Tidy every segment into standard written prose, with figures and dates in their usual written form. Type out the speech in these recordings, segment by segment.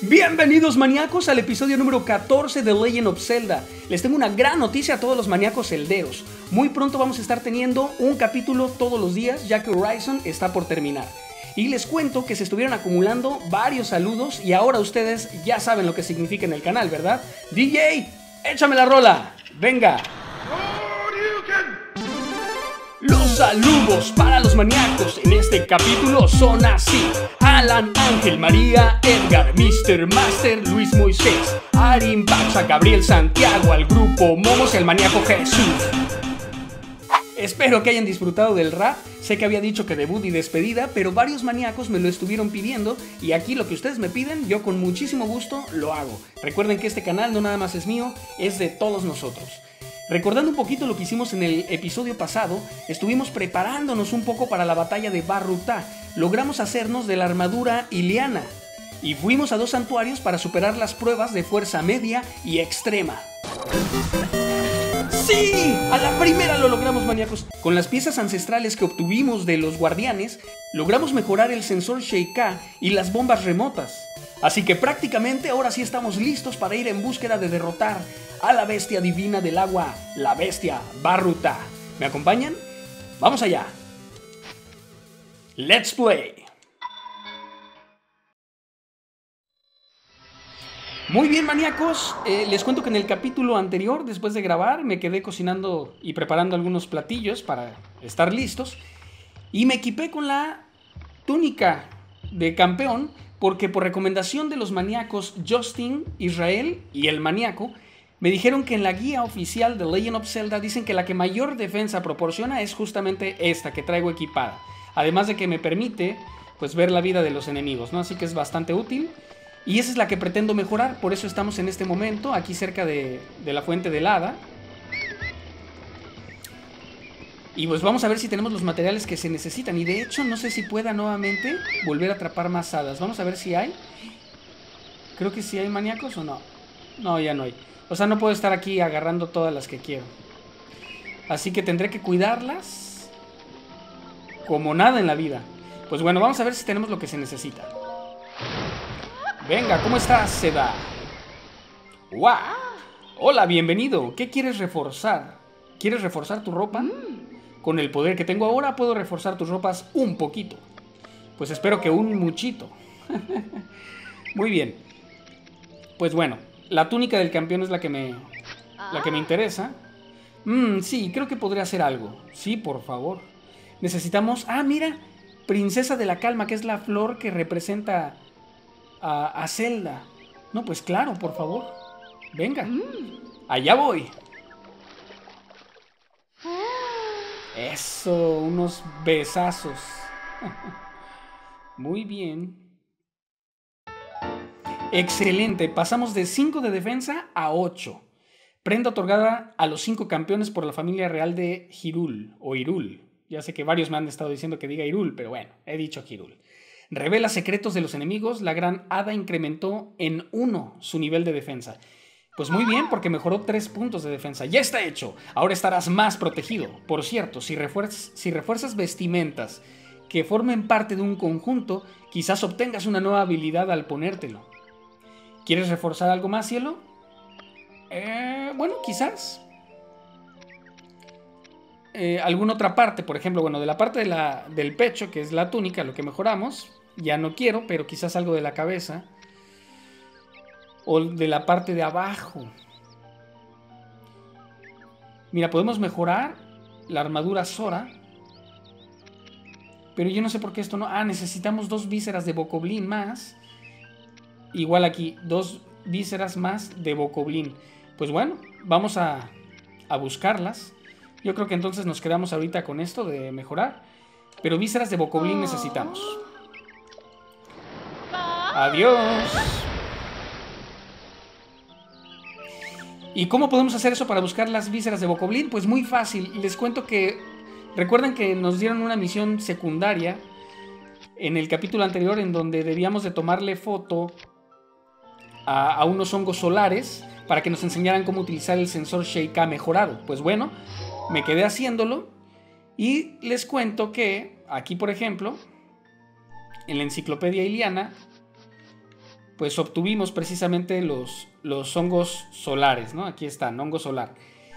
Bienvenidos maníacos al episodio número 14 de Legend of Zelda. Les tengo una gran noticia a todos los maníacos celderos. Muy pronto vamos a estar teniendo un capítulo todos los días, ya que Horizon está por terminar. Y les cuento que se estuvieron acumulando varios saludos y ahora ustedes ya saben lo que significa en el canal, ¿verdad? DJ, échame la rola, venga. Los saludos para los maníacos en este capítulo son así: Alan, Ángel, María, Edgar, Mr. Master, Luis Moisés, Arin, Pacha, Gabriel, Santiago, al grupo Momos y el maníaco Jesús. Espero que hayan disfrutado del rap. Sé que había dicho que debut y despedida, pero varios maníacos me lo estuvieron pidiendo y aquí lo que ustedes me piden, yo con muchísimo gusto lo hago. Recuerden que este canal no nada más es mío, es de todos nosotros. Recordando un poquito lo que hicimos en el episodio pasado, estuvimos preparándonos un poco para la batalla de Barruta. Logramos hacernos de la armadura Iliana y fuimos a 2 santuarios para superar las pruebas de fuerza media y extrema. ¡Sí! ¡A la primera lo logramos, maníacos! Con las piezas ancestrales que obtuvimos de los guardianes, logramos mejorar el sensor Sheikah y las bombas remotas. Así que prácticamente ahora sí estamos listos para ir en búsqueda de derrotar a la bestia divina del agua, la bestia Barruta. ¿Me acompañan? ¡Vamos allá! ¡Let's play! Muy bien, maníacos, les cuento que en el capítulo anterior, después de grabar, me quedé cocinando y preparando algunos platillos para estar listos y me equipé con la túnica de campeón porque por recomendación de los maníacos Justin, Israel y el maníaco, me dijeron que en la guía oficial de Legend of Zelda dicen que la que mayor defensa proporciona es justamente esta que traigo equipada, además de que me permite pues ver la vida de los enemigos, ¿no? Así que es bastante útil. Y esa es la que pretendo mejorar, por eso estamos en este momento aquí cerca de la fuente del hada. Y pues vamos a ver si tenemos los materiales que se necesitan. Y de hecho no sé si pueda nuevamente volver a atrapar más hadas. Vamos a ver si hay. Creo que sí hay, maníacos, o no. No, ya no hay. O sea, no puedo estar aquí agarrando todas las que quiero. Así que tendré que cuidarlas como nada en la vida. Pues bueno, vamos a ver si tenemos lo que se necesita. Venga, ¿cómo estás, Seda? ¡Guau! Hola, bienvenido. ¿Qué quieres reforzar? ¿Quieres reforzar tu ropa? Con el poder que tengo ahora puedo reforzar tus ropas un poquito. Pues espero que un muchito. Muy bien. Pues bueno, la túnica del campeón es la que me interesa. Sí, creo que podría hacer algo. Sí, por favor. Necesitamos... Ah, mira. Princesa de la Calma, que es la flor que representa a Zelda. No, pues claro, por favor. Venga. Allá voy. Eso, unos besazos. Muy bien. Excelente, pasamos de 5 de defensa a 8. Prenda otorgada a los 5 campeones por la familia real de Hyrule, o Hyrule. Ya sé que varios me han estado diciendo que diga Hyrule, pero bueno, he dicho Hyrule. Revela secretos de los enemigos, la gran hada incrementó en 1 su nivel de defensa. Pues muy bien, porque mejoró 3 puntos de defensa. ¡Ya está hecho! Ahora estarás más protegido. Por cierto, si refuerzas vestimentas que formen parte de un conjunto, quizás obtengas una nueva habilidad al ponértelo. ¿Quieres reforzar algo más, cielo? Bueno, quizás. Alguna otra parte, por ejemplo, bueno, de la parte del pecho, que es la túnica, lo que mejoramos, ya no quiero, pero quizás algo de la cabeza. O de la parte de abajo. Mira, podemos mejorar la armadura Sora. Pero yo no sé por qué esto no... Ah, necesitamos 2 vísceras de Bokoblin más. Igual aquí, 2 vísceras más de Bokoblin. Pues bueno, vamos a buscarlas. Yo creo que entonces nos quedamos ahorita con esto de mejorar. Pero vísceras de Bokoblin necesitamos. Adiós. ¿Y cómo podemos hacer eso para buscar las vísceras de Bokoblin? Pues muy fácil. Les cuento que... Recuerden que nos dieron una misión secundaria en el capítulo anterior en donde debíamos de tomarle foto a unos hongos solares para que nos enseñaran cómo utilizar el sensor Sheikah mejorado. Pues bueno, me quedé haciéndolo y les cuento que aquí, por ejemplo, en la enciclopedia Iliana, pues obtuvimos precisamente los hongos solares, ¿no? Aquí están, hongo solar.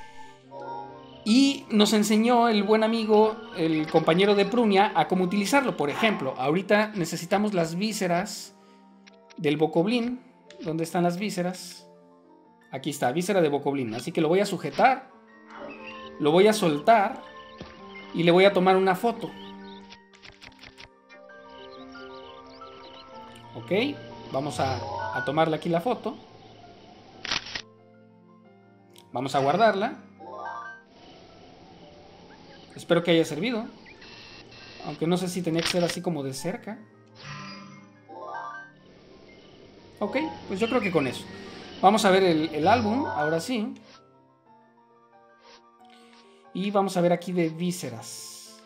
Y nos enseñó el buen amigo, el compañero de Prunia, a cómo utilizarlo. Por ejemplo, ahorita necesitamos las vísceras del bocoblin. ¿Dónde están las vísceras? Aquí está, víscera de bocoblin. Así que lo voy a sujetar, lo voy a soltar y le voy a tomar una foto. Ok, vamos a tomarle aquí la foto. Vamos a guardarla. Espero que haya servido. Aunque no sé si tenía que ser así como de cerca. Ok, pues yo creo que con eso. Vamos a ver el álbum, ahora sí. Y vamos a ver aquí de vísceras.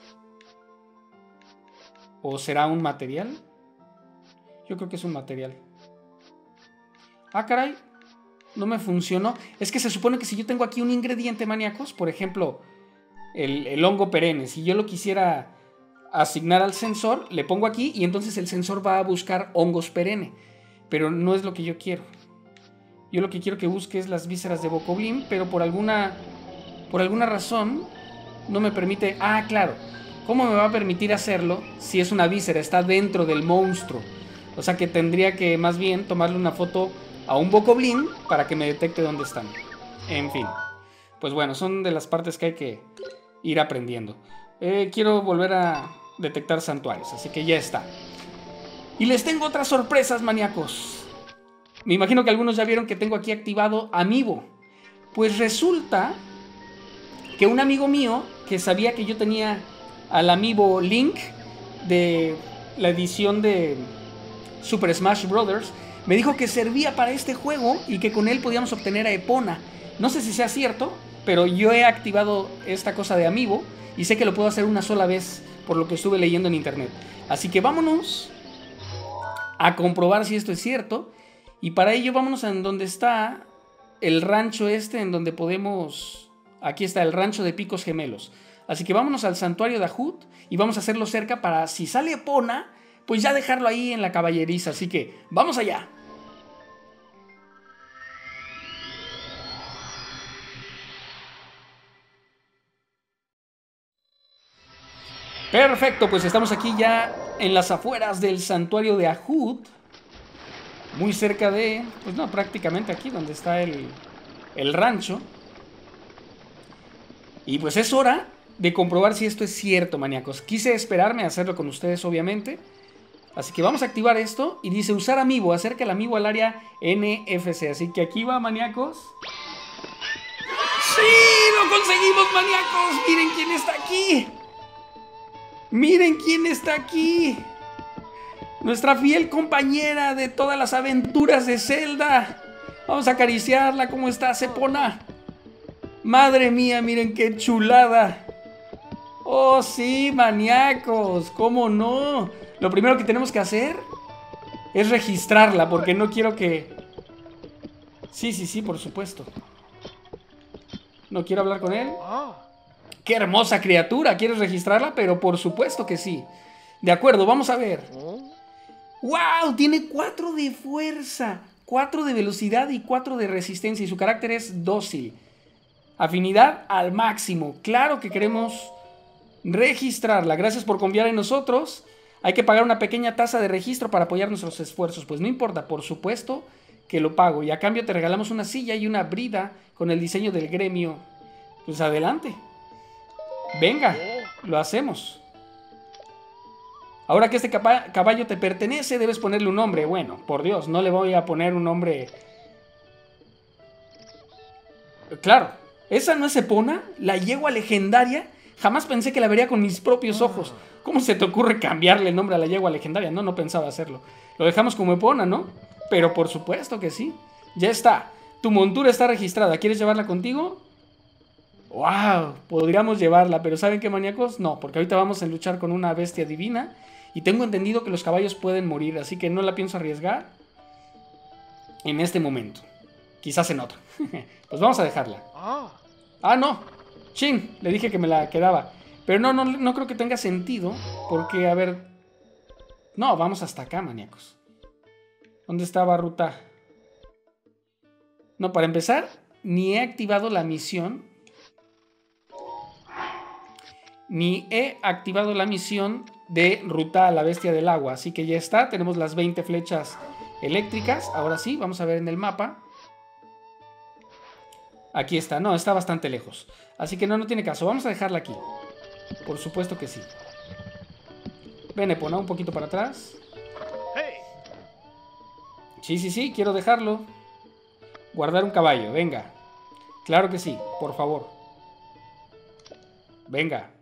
¿O será un material? Yo creo que es un material. Ah, caray. No me funcionó. Es que se supone que si yo tengo aquí un ingrediente, maníacos, por ejemplo, el hongo perenne, si yo lo quisiera asignar al sensor, le pongo aquí y entonces el sensor va a buscar hongos perenne. Pero no es lo que yo quiero. Yo lo que quiero que busque es las vísceras de bocoblin, pero por alguna razón no me permite... Ah, claro. ¿Cómo me va a permitir hacerlo si es una víscera? Está dentro del monstruo. O sea que tendría que más bien tomarle una foto a un bocoblin para que me detecte dónde están. En fin. Pues bueno, son de las partes que hay que ir aprendiendo. Quiero volver a detectar santuarios, así que ya está. Y les tengo otras sorpresas, maníacos. Me imagino que algunos ya vieron que tengo aquí activado Amiibo. Pues resulta que un amigo mío que sabía que yo tenía al Amiibo Link de la edición de Super Smash Bros. Me dijo que servía para este juego y que con él podíamos obtener a Epona. No sé si sea cierto, pero yo he activado esta cosa de Amiibo y sé que lo puedo hacer una sola vez por lo que estuve leyendo en internet. Así que vámonos a comprobar si esto es cierto. Y para ello vámonos a donde está el rancho este, en donde podemos... Aquí está el rancho de Picos Gemelos. Así que vámonos al santuario de Ahut y vamos a hacerlo cerca para, si sale Epona, pues ya dejarlo ahí en la caballeriza. Así que vamos allá. Perfecto, pues estamos aquí ya en las afueras del santuario de Ahut. Muy cerca de... Pues no, prácticamente aquí donde está el rancho. Y pues es hora de comprobar si esto es cierto, maníacos. Quise esperarme a hacerlo con ustedes, obviamente. Así que vamos a activar esto. Y dice usar Amiibo, acerca el Amiibo al área NFC. Así que aquí va, maníacos. ¡Sí! ¡Lo conseguimos, maníacos! ¡Miren quién está aquí! ¡Miren quién está aquí! Nuestra fiel compañera de todas las aventuras de Zelda. Vamos a acariciarla. ¿Cómo estás, Epona? Madre mía, miren qué chulada. Oh, sí, maníacos. ¿Cómo no? Lo primero que tenemos que hacer es registrarla, porque no quiero que... Sí, por supuesto. No quiero hablar con él. ¡Qué hermosa criatura! ¿Quieres registrarla? Pero por supuesto que sí. De acuerdo, vamos a ver. ¡Wow! Tiene 4 de fuerza, 4 de velocidad y 4 de resistencia. Y su carácter es dócil. Afinidad al máximo. Claro que queremos registrarla. Gracias por confiar en nosotros. Hay que pagar una pequeña tasa de registro para apoyar nuestros esfuerzos. Pues no importa, por supuesto que lo pago. Y a cambio te regalamos una silla y una brida con el diseño del gremio. Pues adelante. Venga, lo hacemos. Ahora que este caballo te pertenece, debes ponerle un nombre. Bueno, por Dios, no le voy a poner un nombre... Claro, esa no es Epona, la yegua legendaria. Jamás pensé que la vería con mis propios ojos. ¿Cómo se te ocurre cambiarle el nombre a la yegua legendaria? No pensaba hacerlo. Lo dejamos como Epona, ¿no? Pero por supuesto que sí. Ya está. Tu montura está registrada. ¿Quieres llevarla contigo? ¡Wow! Podríamos llevarla, pero ¿saben qué, maníacos? No, porque ahorita vamos a luchar con una bestia divina. Y tengo entendido que los caballos pueden morir, así que no la pienso arriesgar en este momento. Quizás en otro. Pues vamos a dejarla. Ah, no. Chin, le dije que me la quedaba. Pero no creo que tenga sentido. Porque, a ver... No, vamos hasta acá, maníacos. ¿Dónde está Barruta? No, para empezar, ni he activado la misión. Ni he activado la misión de Ruta a la bestia del agua. Así que ya está, tenemos las 20 flechas eléctricas. Ahora sí, vamos a ver en el mapa. Aquí está, no, está bastante lejos. Así que no tiene caso, vamos a dejarla aquí. Por supuesto que sí. Ven, Epona, un poquito para atrás. Sí, quiero dejarlo. Guardar un caballo, venga. Claro que sí, por favor. Venga.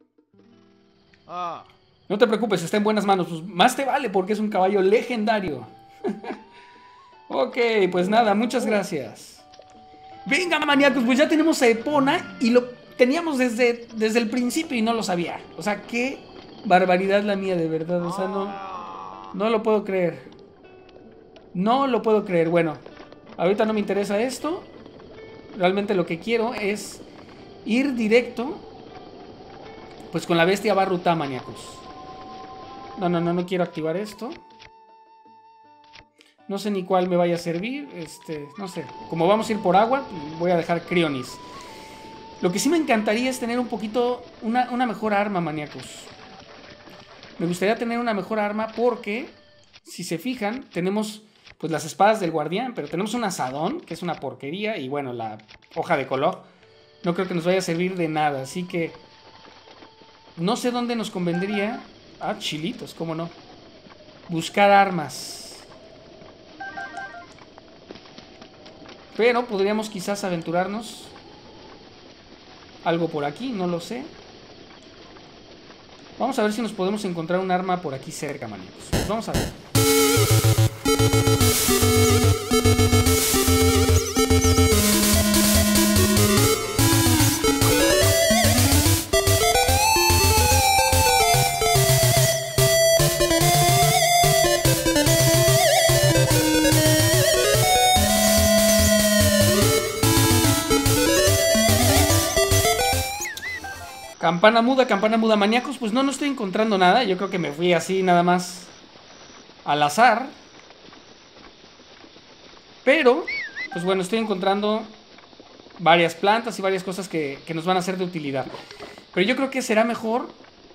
No te preocupes, está en buenas manos. Pues más te vale porque es un caballo legendario. Ok, pues nada, muchas gracias. Venga, maníacos, pues ya tenemos a Epona y lo teníamos desde el principio y no lo sabía. O sea, qué barbaridad la mía, de verdad. O sea, no lo puedo creer. No lo puedo creer. Bueno, ahorita no me interesa esto. Realmente lo que quiero es ir directo, pues con la bestia Barruta, maníacos. No quiero activar esto. No sé ni cuál me vaya a servir. No sé. Como vamos a ir por agua, voy a dejar Crionis. Lo que sí me encantaría es tener un poquito una mejor arma, maníacos. Me gustaría tener una mejor arma porque, si se fijan, tenemos pues las espadas del guardián, pero tenemos un asadón, que es una porquería, y bueno, la hoja de color no creo que nos vaya a servir de nada, así que no sé dónde nos convendría. Chilitos, cómo no. Buscar armas. Pero podríamos quizás aventurarnos algo por aquí, no lo sé. Vamos a ver si nos podemos encontrar un arma por aquí cerca, maníacos. Pues vamos a ver. Campana muda, maníacos. Pues no estoy encontrando nada. Yo creo que me fui así nada más al azar. Pero, pues bueno, estoy encontrando varias plantas y varias cosas que nos van a ser de utilidad. Pero yo creo que será mejor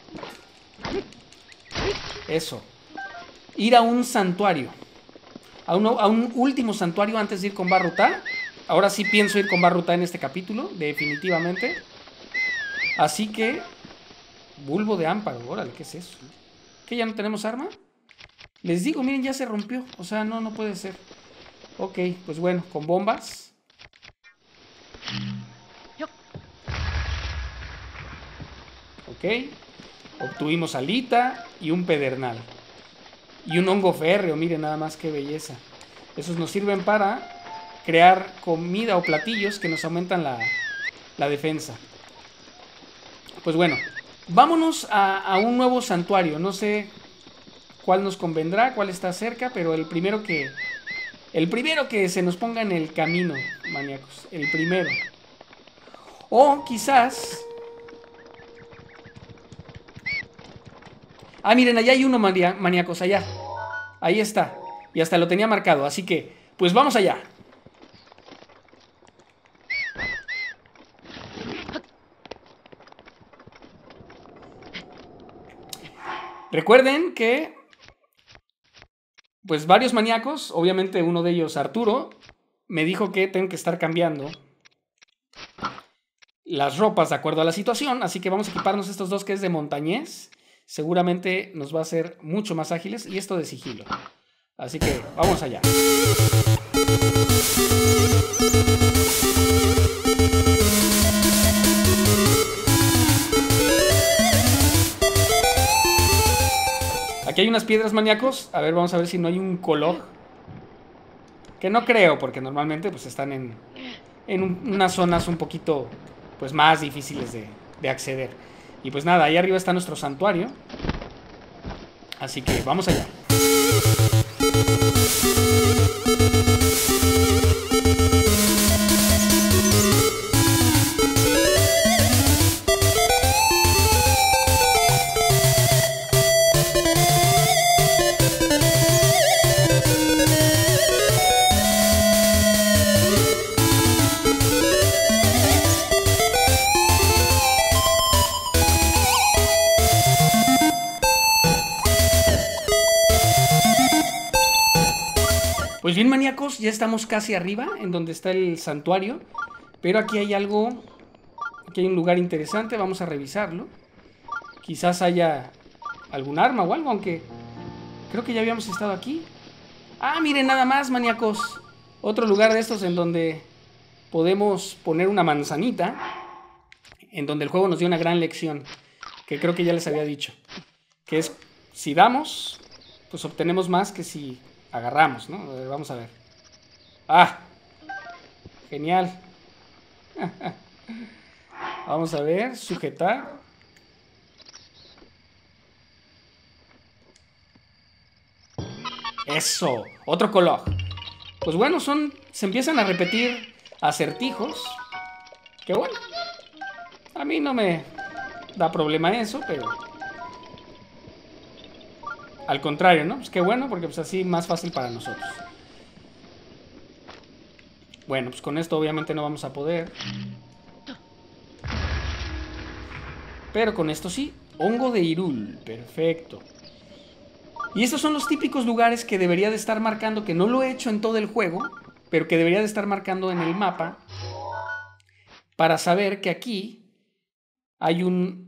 eso, ir a un santuario, a un último santuario antes de ir con Barruta. Ahora sí pienso ir con Barruta en este capítulo, definitivamente. Así que, bulbo de ámparo, órale, ¿qué es eso? ¿Que ya no tenemos arma? Les digo, miren, ya se rompió. O sea, no puede ser. Ok, pues bueno, con bombas. Ok. Obtuvimos alita y un pedernal. Y un hongo férreo, miren nada más qué belleza. Esos nos sirven para crear comida o platillos que nos aumentan la defensa. Pues bueno, vámonos a un nuevo santuario. No sé cuál nos convendrá, cuál está cerca, pero el primero que se nos ponga en el camino, maníacos. El primero. O quizás... miren, allá hay uno, maníacos, allá. Ahí está. Y hasta lo tenía marcado, así que, pues vamos allá. Recuerden que, pues varios maníacos, obviamente uno de ellos, Arturo, me dijo que tengo que estar cambiando las ropas de acuerdo a la situación, así que vamos a equiparnos estos dos que es de montañés. Seguramente nos va a hacer mucho más ágiles y esto de sigilo. Así que vamos allá. Aquí hay unas piedras, maníacos. A ver, vamos a ver si no hay un color. Que no creo, porque normalmente pues están en unas zonas un poquito pues más difíciles de acceder. Y pues nada, ahí arriba está nuestro santuario. Así que vamos allá. Pues bien, maníacos, ya estamos casi arriba, en donde está el santuario. Pero aquí hay algo, aquí hay un lugar interesante, vamos a revisarlo. Quizás haya algún arma o algo, aunque creo que ya habíamos estado aquí. Ah, miren nada más, maníacos. Otro lugar de estos en donde podemos poner una manzanita, en donde el juego nos dio una gran lección, que creo que ya les había dicho. Que es, si damos, pues obtenemos más que si agarramos, ¿no? Vamos a ver. ¡Ah! Genial. Vamos a ver, sujetar. Eso, otro color. Pues bueno, se empiezan a repetir acertijos. Que bueno, a mí no me da problema eso, pero al contrario, ¿no? Pues qué bueno, porque pues así más fácil para nosotros. Bueno, pues con esto obviamente no vamos a poder. Pero con esto sí. Hongo de Hyrule, perfecto. Y estos son los típicos lugares que debería de estar marcando, que no lo he hecho en todo el juego, pero que debería de estar marcando en el mapa, para saber que aquí hay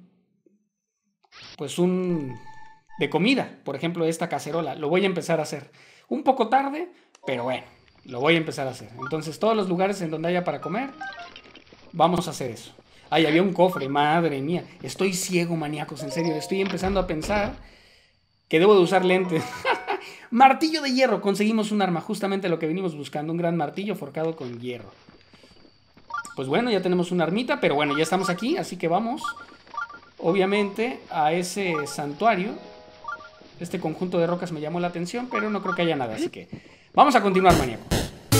pues un de comida. Por ejemplo, esta cacerola. Lo voy a empezar a hacer. Un poco tarde, pero bueno, lo voy a empezar a hacer. Entonces, todos los lugares en donde haya para comer, vamos a hacer eso. Ay, había un cofre, madre mía. Estoy ciego, maníacos, en serio. Estoy empezando a pensar que debo de usar lentes. Martillo de hierro. Conseguimos un arma, justamente lo que venimos buscando. Un gran martillo forjado con hierro. Pues bueno, ya tenemos una armita, pero bueno, ya estamos aquí, así que vamos, obviamente, a ese santuario. Este conjunto de rocas me llamó la atención, pero no creo que haya nada, así que vamos a continuar, maníacos.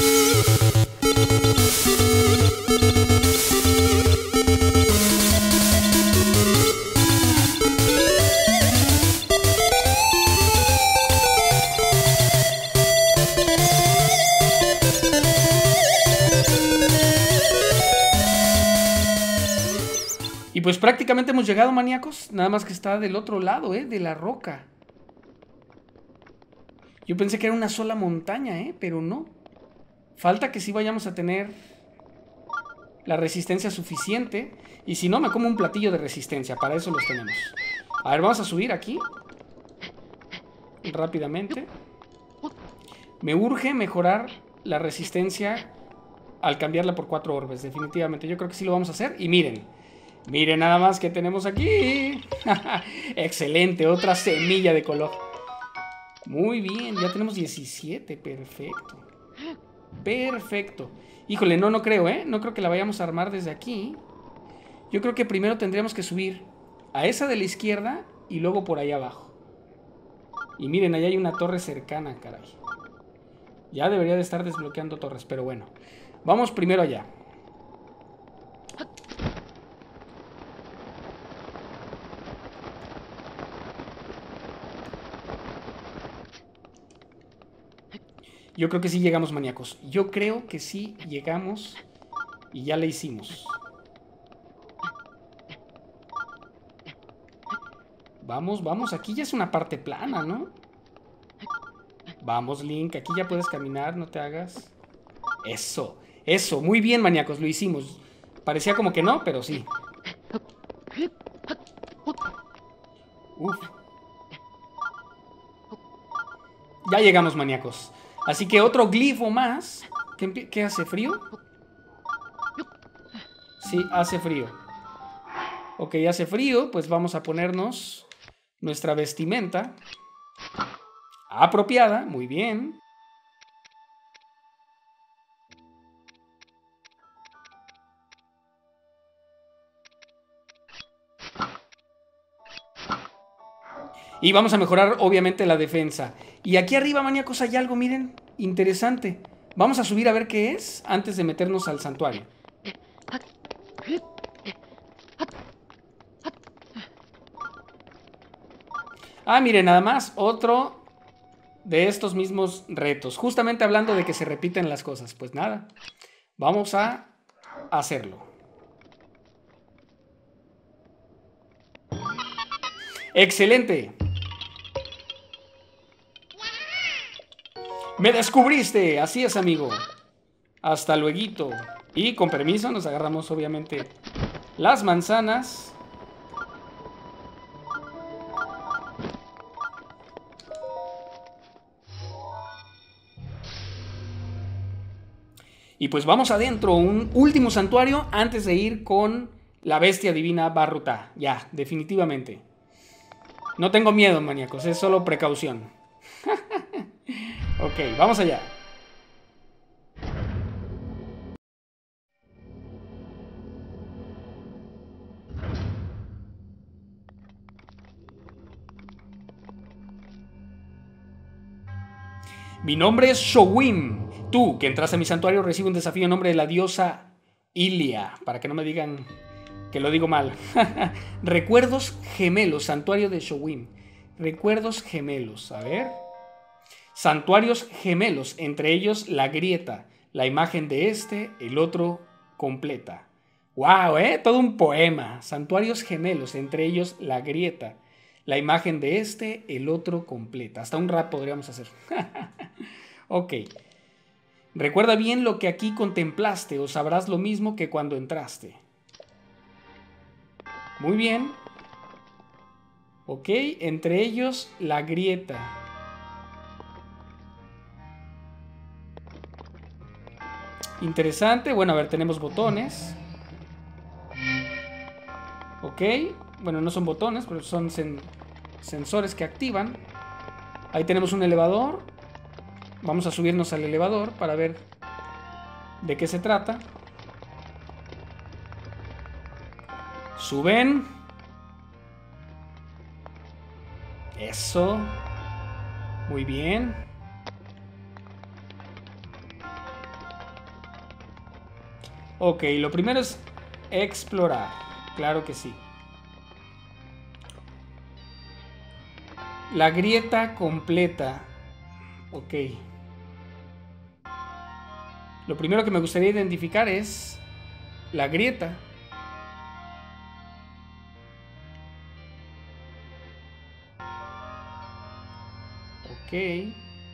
Y pues prácticamente hemos llegado, maníacos. Nada más que está del otro lado, de la roca. Yo pensé que era una sola montaña, pero no. Falta que sí vayamos a tener la resistencia suficiente. Y si no, me como un platillo de resistencia. Para eso los tenemos. A ver, vamos a subir aquí rápidamente. Me urge mejorar la resistencia al cambiarla por 4 orbes. Definitivamente, yo creo que sí lo vamos a hacer. Y miren. Miren nada más que tenemos aquí. Excelente, otra semilla de color. Muy bien, ya tenemos 17. Perfecto. Perfecto. Híjole, no creo, no creo que la vayamos a armar desde aquí. Yo creo que primero tendríamos que subir a esa de la izquierda y luego por ahí abajo. Y miren, allá hay una torre cercana, caray. Ya debería de estar desbloqueando torres, pero bueno. Vamos primero allá. Yo creo que sí llegamos, maníacos. Yo creo que sí llegamos y ya le hicimos. Vamos, vamos. Aquí ya es una parte plana, ¿no? Vamos, Link. Aquí ya puedes caminar, no te hagas. Eso, eso. Muy bien, maníacos. Lo hicimos. Parecía como que no, pero sí. Uf. Ya llegamos, maníacos. Así que otro glifo más. ¿Qué hace frío? Sí, hace frío. Ok, hace frío, pues vamos a ponernos nuestra vestimenta apropiada. Muy bien. Y vamos a mejorar, obviamente, la defensa. Y aquí arriba, maníacos, hay algo, miren, interesante. Vamos a subir a ver qué es antes de meternos al santuario. Ah, miren, nada más, otro de estos mismos retos. Justamente hablando de que se repiten las cosas. Pues nada, vamos a hacerlo. ¡Excelente! ¡Me descubriste! Así es, amigo. Hasta lueguito. Y con permiso nos agarramos, obviamente, las manzanas. Y pues vamos adentro, un último santuario antes de ir con la bestia divina Barruta. Ya, definitivamente. No tengo miedo, maníacos, es solo precaución. Ok, vamos allá. Mi nombre es Showim. Tú, que entras a mi santuario, recibe un desafío en nombre de la diosa Ilia. Para que no me digan que lo digo mal. Recuerdos gemelos, santuario de Showim. Recuerdos gemelos, a ver. Santuarios gemelos, entre ellos la grieta. La imagen de este, el otro completa. ¡Wow! Todo un poema. Santuarios gemelos, entre ellos la grieta. La imagen de este, el otro completa. Hasta un rap podríamos hacer. Ok. Recuerda bien lo que aquí contemplaste, o sabrás lo mismo que cuando entraste. Muy bien. Ok, entre ellos la grieta. Interesante. Bueno, a ver, tenemos botones. Ok. Bueno, no son botones, pero son sensores que activan. Ahí tenemos un elevador. Vamos a subirnos al elevador para ver de qué se trata. Suben. Eso. Muy bien. Ok, lo primero es explorar. Claro que sí. La grieta completa. Ok. Lo primero que me gustaría identificar es la grieta. Ok.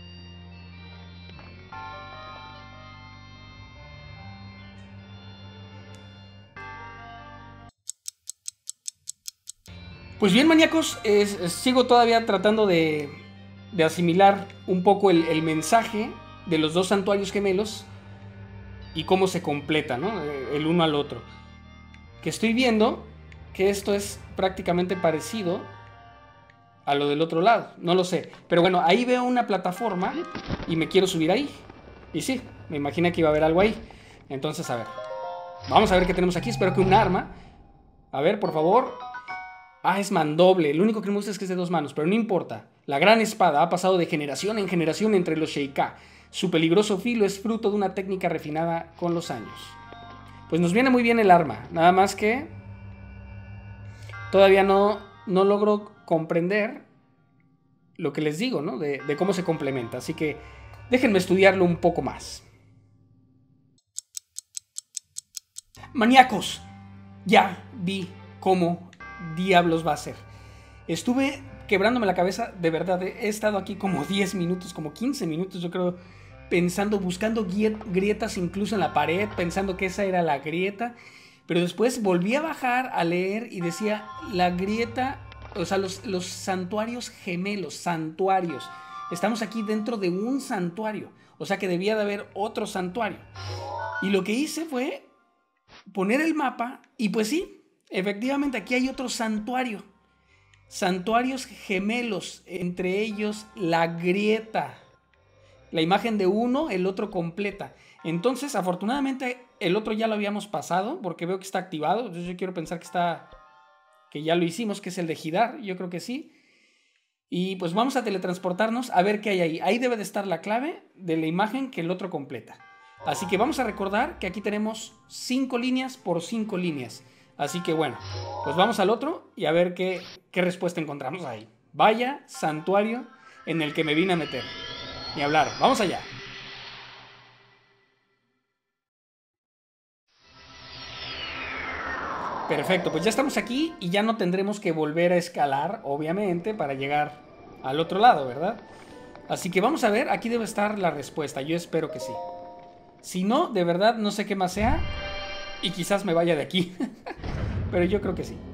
Pues bien, maníacos, sigo todavía tratando de asimilar un poco el mensaje de los dos santuarios gemelos y cómo se completa, ¿no? El uno al otro. Que estoy viendo que esto es prácticamente parecido a lo del otro lado, no lo sé. Pero bueno, ahí veo una plataforma y me quiero subir ahí. Y sí, me imaginé que iba a haber algo ahí. Entonces, a ver. Vamos a ver qué tenemos aquí. Espero que un arma. A ver, por favor. Ah, es mandoble. Lo único que me gusta es que es de dos manos, pero no importa. La gran espada ha pasado de generación en generación entre los Sheikah. Su peligroso filo es fruto de una técnica refinada con los años. Pues nos viene muy bien el arma. Nada más que todavía no logro comprender lo que les digo, ¿no? De cómo se complementa. Así que déjenme estudiarlo un poco más. Maníacos, ya vi cómo diablos va a ser. Estuve quebrándome la cabeza, de verdad. He estado aquí como 10 minutos, como 15 minutos, yo creo, pensando, buscando grietas incluso en la pared, pensando que esa era la grieta. Pero después volví a bajar a leer y decía la grieta, o sea, los santuarios gemelos, santuarios. Estamos aquí dentro de un santuario, o sea que debía de haber otro santuario. Y lo que hice fue poner el mapa y pues sí, efectivamente aquí hay otro santuario. Santuarios gemelos, entre ellos la grieta. La imagen de uno, el otro completa. Entonces, afortunadamente, el otro ya lo habíamos pasado, porque veo que está activado. Yo quiero pensar que ya lo hicimos, que es el de Hidar. Yo creo que sí. Y pues vamos a teletransportarnos a ver qué hay ahí. Ahí debe de estar la clave de la imagen que el otro completa. Así que vamos a recordar que aquí tenemos 5 líneas por 5 líneas. Así que bueno, pues vamos al otro y a ver qué respuesta encontramos ahí. Vaya santuario en el que me vine a meter. Ni hablar, vamos allá. Perfecto, pues ya estamos aquí y ya no tendremos que volver a escalar, obviamente, para llegar al otro lado, ¿verdad? Así que vamos a ver, aquí debe estar la respuesta. Yo espero que sí. Si no, de verdad no sé qué más sea. Y quizás me vaya de aquí. Pero yo creo que sí.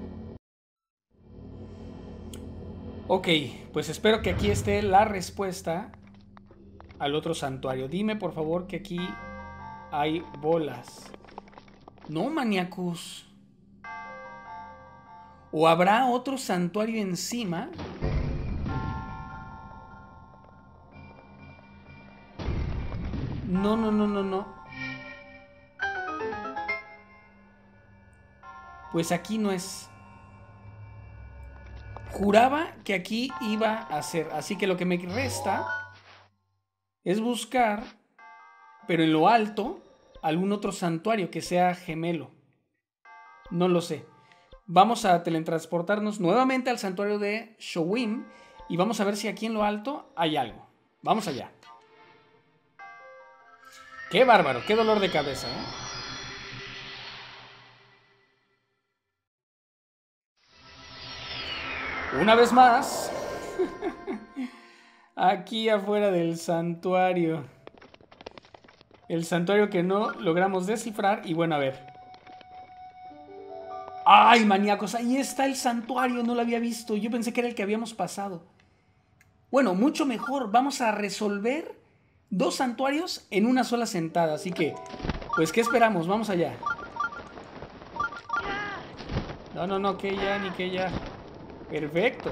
Ok, pues espero que aquí esté la respuesta al otro santuario. Dime por favor que aquí hay bolas. No, maníacos. ¿O habrá otro santuario encima? No, no, no, no, no. Pues aquí no es. Juraba que aquí iba a ser. Así que lo que me resta es buscar, pero en lo alto, algún otro santuario que sea gemelo. No lo sé. Vamos a teletransportarnos nuevamente al santuario de Showin y vamos a ver si aquí en lo alto hay algo. Vamos allá. Qué bárbaro, qué dolor de cabeza, ¿eh? Una vez más, aquí afuera del santuario. El santuario que no logramos descifrar. Y bueno, a ver. ¡Ay, maníacos! Ahí está el santuario, no lo había visto. Yo pensé que era el que habíamos pasado. Bueno, mucho mejor. Vamos a resolver 2 santuarios en una sola sentada. Así que, pues, ¿qué esperamos? Vamos allá. No, no, no, que ya, ni que ya. Perfecto.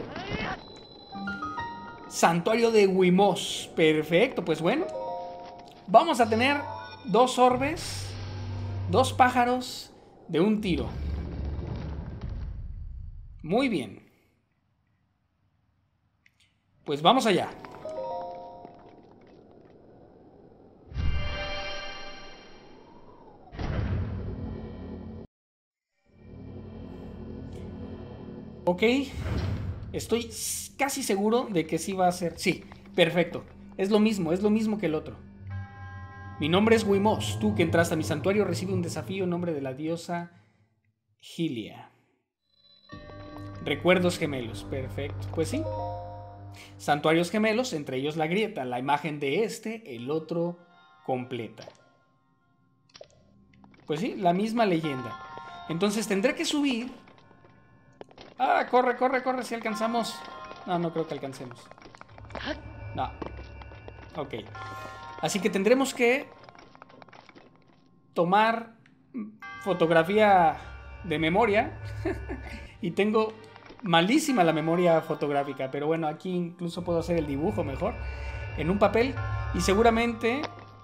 Santuario de Wimos. Perfecto, pues bueno. Vamos a tener 2 orbes, 2 pájaros de un tiro. Muy bien. Pues vamos allá. Ok. Estoy casi seguro de que sí va a ser. Sí, perfecto. Es lo mismo que el otro. Mi nombre es Wimos. Tú que entraste a mi santuario recibe un desafío en nombre de la diosa Hylia. Recuerdos gemelos. Perfecto. Pues sí. Santuarios gemelos, entre ellos la grieta. La imagen de este, el otro completa. Pues sí, la misma leyenda. Entonces tendré que subir. Ah, corre, corre, corre, si alcanzamos. No, no creo que alcancemos. No. Ok. Así que tendremos que tomar fotografía de memoria. Y tengo malísima la memoria fotográfica. Pero bueno, aquí incluso puedo hacer el dibujo mejor. En un papel. Y seguramente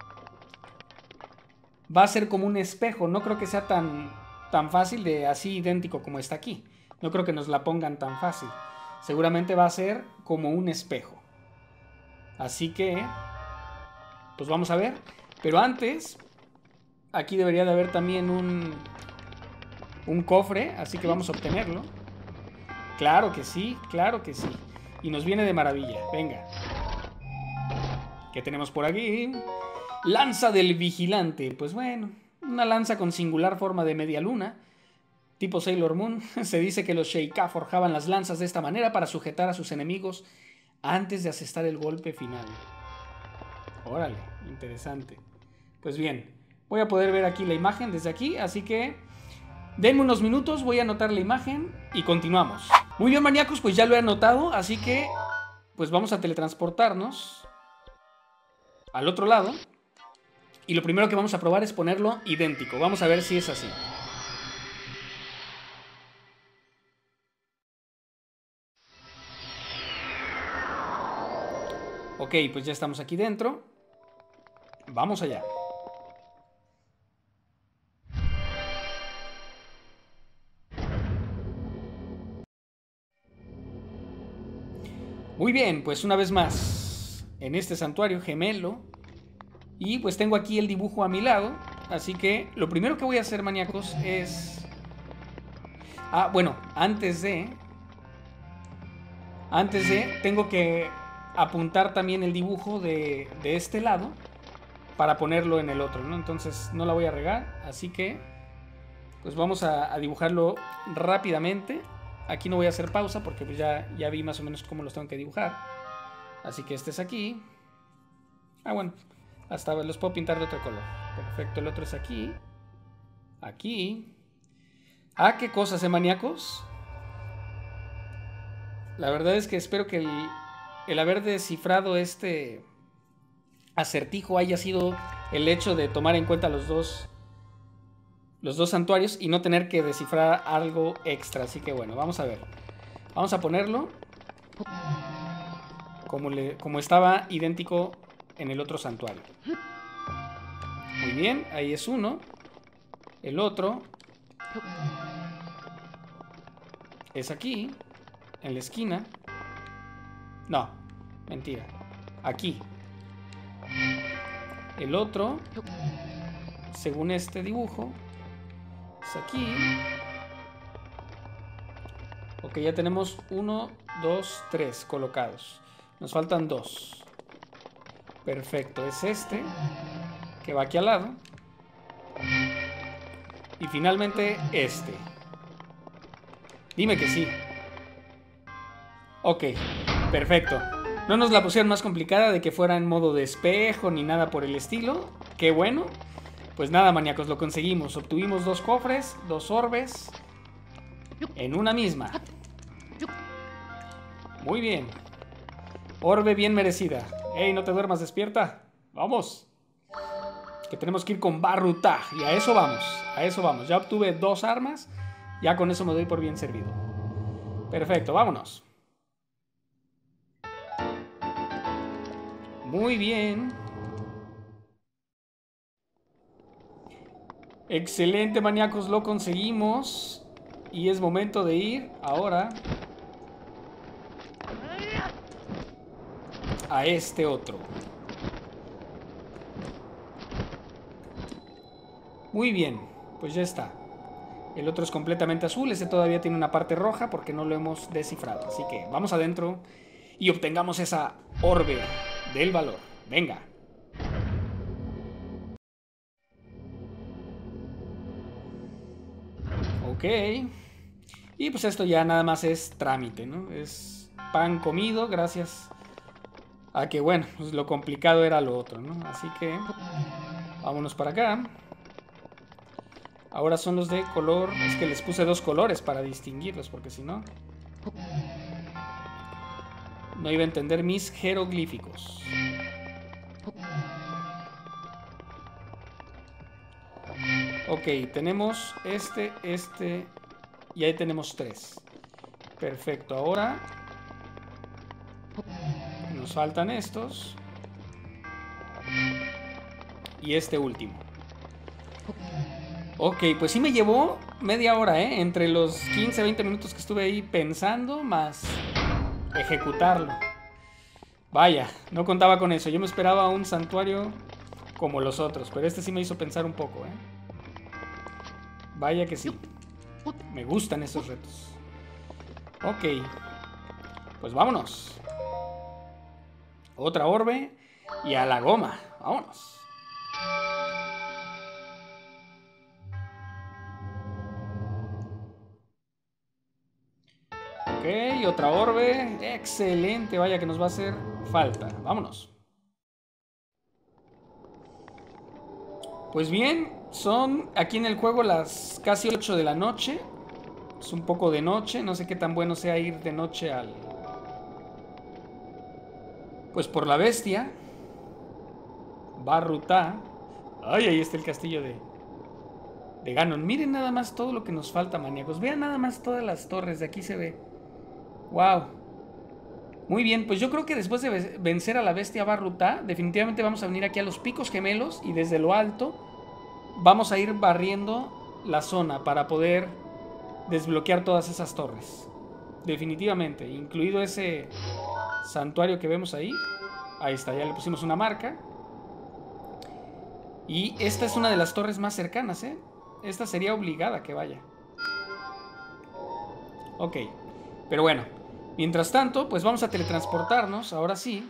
va a ser como un espejo. No creo que sea tan fácil de así idéntico como está aquí. No creo que nos la pongan tan fácil. Seguramente va a ser como un espejo. Así que, pues vamos a ver. Pero antes, aquí debería de haber también un cofre. Así que vamos a obtenerlo. Claro que sí, claro que sí. Y nos viene de maravilla. Venga. ¿Qué tenemos por aquí? Lanza del vigilante. Pues bueno, una lanza con singular forma de media luna. Tipo Sailor Moon. Se dice que los Sheikah forjaban las lanzas de esta manera para sujetar a sus enemigos antes de asestar el golpe final. Órale, interesante. Pues bien, voy a poder ver aquí la imagen desde aquí, así que denme unos minutos, voy a anotar la imagen y continuamos. Muy bien, maníacos, pues ya lo he anotado, así que pues vamos a teletransportarnos al otro lado. Y lo primero que vamos a probar es ponerlo idéntico. Vamos a ver si es así. Ok, pues ya estamos aquí dentro. Vamos allá. Muy bien, pues una vez más en este santuario gemelo. Y pues tengo aquí el dibujo a mi lado. Así que lo primero que voy a hacer, maníacos, es... Ah, bueno, antes de... Tengo que apuntar también el dibujo de este lado para ponerlo en el otro, ¿no? Entonces no la voy a regar, así que pues vamos a dibujarlo rápidamente. Aquí no voy a hacer pausa porque pues ya vi más o menos cómo los tengo que dibujar. Así que este es aquí. Ah, bueno. Hasta los puedo pintar de otro color. Perfecto, el otro es aquí. Aquí. Ah, qué cosas, maníacos. La verdad es que espero que el haber descifrado este acertijo haya sido el hecho de tomar en cuenta los dos santuarios y no tener que descifrar algo extra. Así que bueno, vamos a ver. Vamos a ponerlo como estaba idéntico en el otro santuario. Muy bien, ahí es uno. El otro es aquí, en la esquina. No, mentira. Aquí. El otro, según este dibujo, es aquí. Ok, ya tenemos 1, 2, 3 colocados. Nos faltan 2. Perfecto, es este, que va aquí al lado. Y finalmente este. Dime que sí. Ok, perfecto. No nos la pusieron más complicada de que fuera en modo de espejo ni nada por el estilo. Qué bueno. Pues nada, maníacos, lo conseguimos. Obtuvimos 2 cofres, 2 orbes en una misma. Muy bien. Orbe bien merecida. Ey, no te duermas, despierta. Vamos. Que tenemos que ir con Barruta. Y a eso vamos. A eso vamos. Ya obtuve 2 armas. Ya con eso me doy por bien servido. Perfecto, vámonos. Muy bien. Excelente, maníacos, lo conseguimos. Y es momento de ir ahora a este otro. Muy bien, pues ya está. El otro es completamente azul, ese todavía tiene una parte roja porque no lo hemos descifrado. Así que vamos adentro y obtengamos esa orbe del valor. Venga. Ok. Y pues esto ya nada más es trámite, ¿no? Es pan comido gracias a que, bueno, pues lo complicado era lo otro, ¿no? Así que vámonos para acá. Ahora son los de color... Es que les puse 2 colores para distinguirlos, porque si no... no iba a entender mis jeroglíficos. Ok, tenemos este... y ahí tenemos 3. Perfecto, ahora... nos faltan estos. Y este último. Ok, pues sí me llevó media hora, ¿eh? Entre los 15, 20 minutos que estuve ahí pensando, más ejecutarlo. Vaya, no contaba con eso. Yo me esperaba un santuario como los otros, pero este sí me hizo pensar un poco, ¿eh? Vaya que sí. Me gustan esos retos. Ok, pues vámonos. Otra orbe y a la goma. Vámonos. Ok, otra orbe. Excelente, vaya que nos va a hacer falta. Vámonos. Pues bien, son aquí en el juego las casi 8 de la noche. Es un poco de noche, no sé qué tan bueno sea ir de noche al... pues por la bestia. Barruta. Ay, ahí está el castillo de Ganon. Miren nada más todo lo que nos falta, maníacos. Vean nada más todas las torres, de aquí se ve. Wow. Muy bien, pues yo creo que después de vencer a la bestia Barruta, definitivamente vamos a venir aquí a los picos gemelos y desde lo alto vamos a ir barriendo la zona para poder desbloquear todas esas torres. Definitivamente, incluido ese santuario que vemos ahí. Ahí está, ya le pusimos una marca. Y esta es una de las torres más cercanas, ¿eh? Esta sería obligada que vaya. Ok, pero bueno, mientras tanto, pues vamos a teletransportarnos, ahora sí.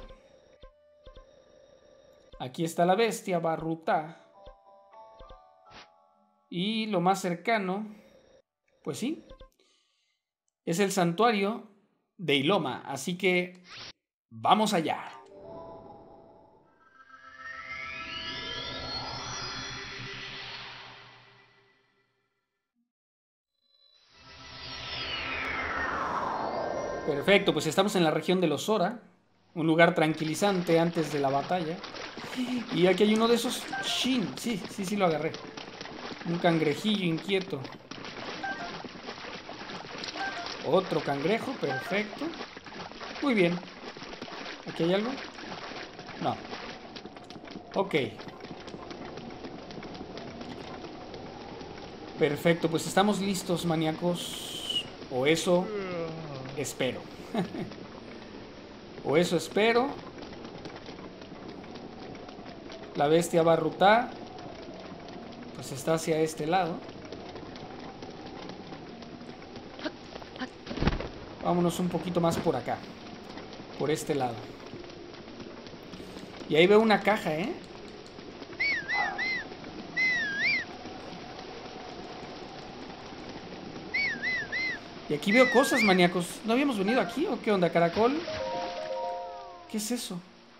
Aquí está la bestia, Barruta. Y lo más cercano, pues sí, es el santuario de Iloma. Así que ¡Vamos allá! Perfecto, pues estamos en la región de los Zora, un lugar tranquilizante antes de la batalla. Y aquí hay uno de esos Shin, sí lo agarré. Un cangrejillo inquieto. Otro cangrejo, perfecto. Muy bien. ¿Aquí hay algo? No. Ok. Perfecto, pues estamos listos, maníacos. O eso espero. O eso espero. La bestia va a rutar. Pues está hacia este lado. Vámonos un poquito más por acá. Por este lado. Y ahí veo una caja, ¿eh? Y aquí veo cosas, maníacos. ¿No habíamos venido aquí o qué onda, caracol? ¿Qué es eso?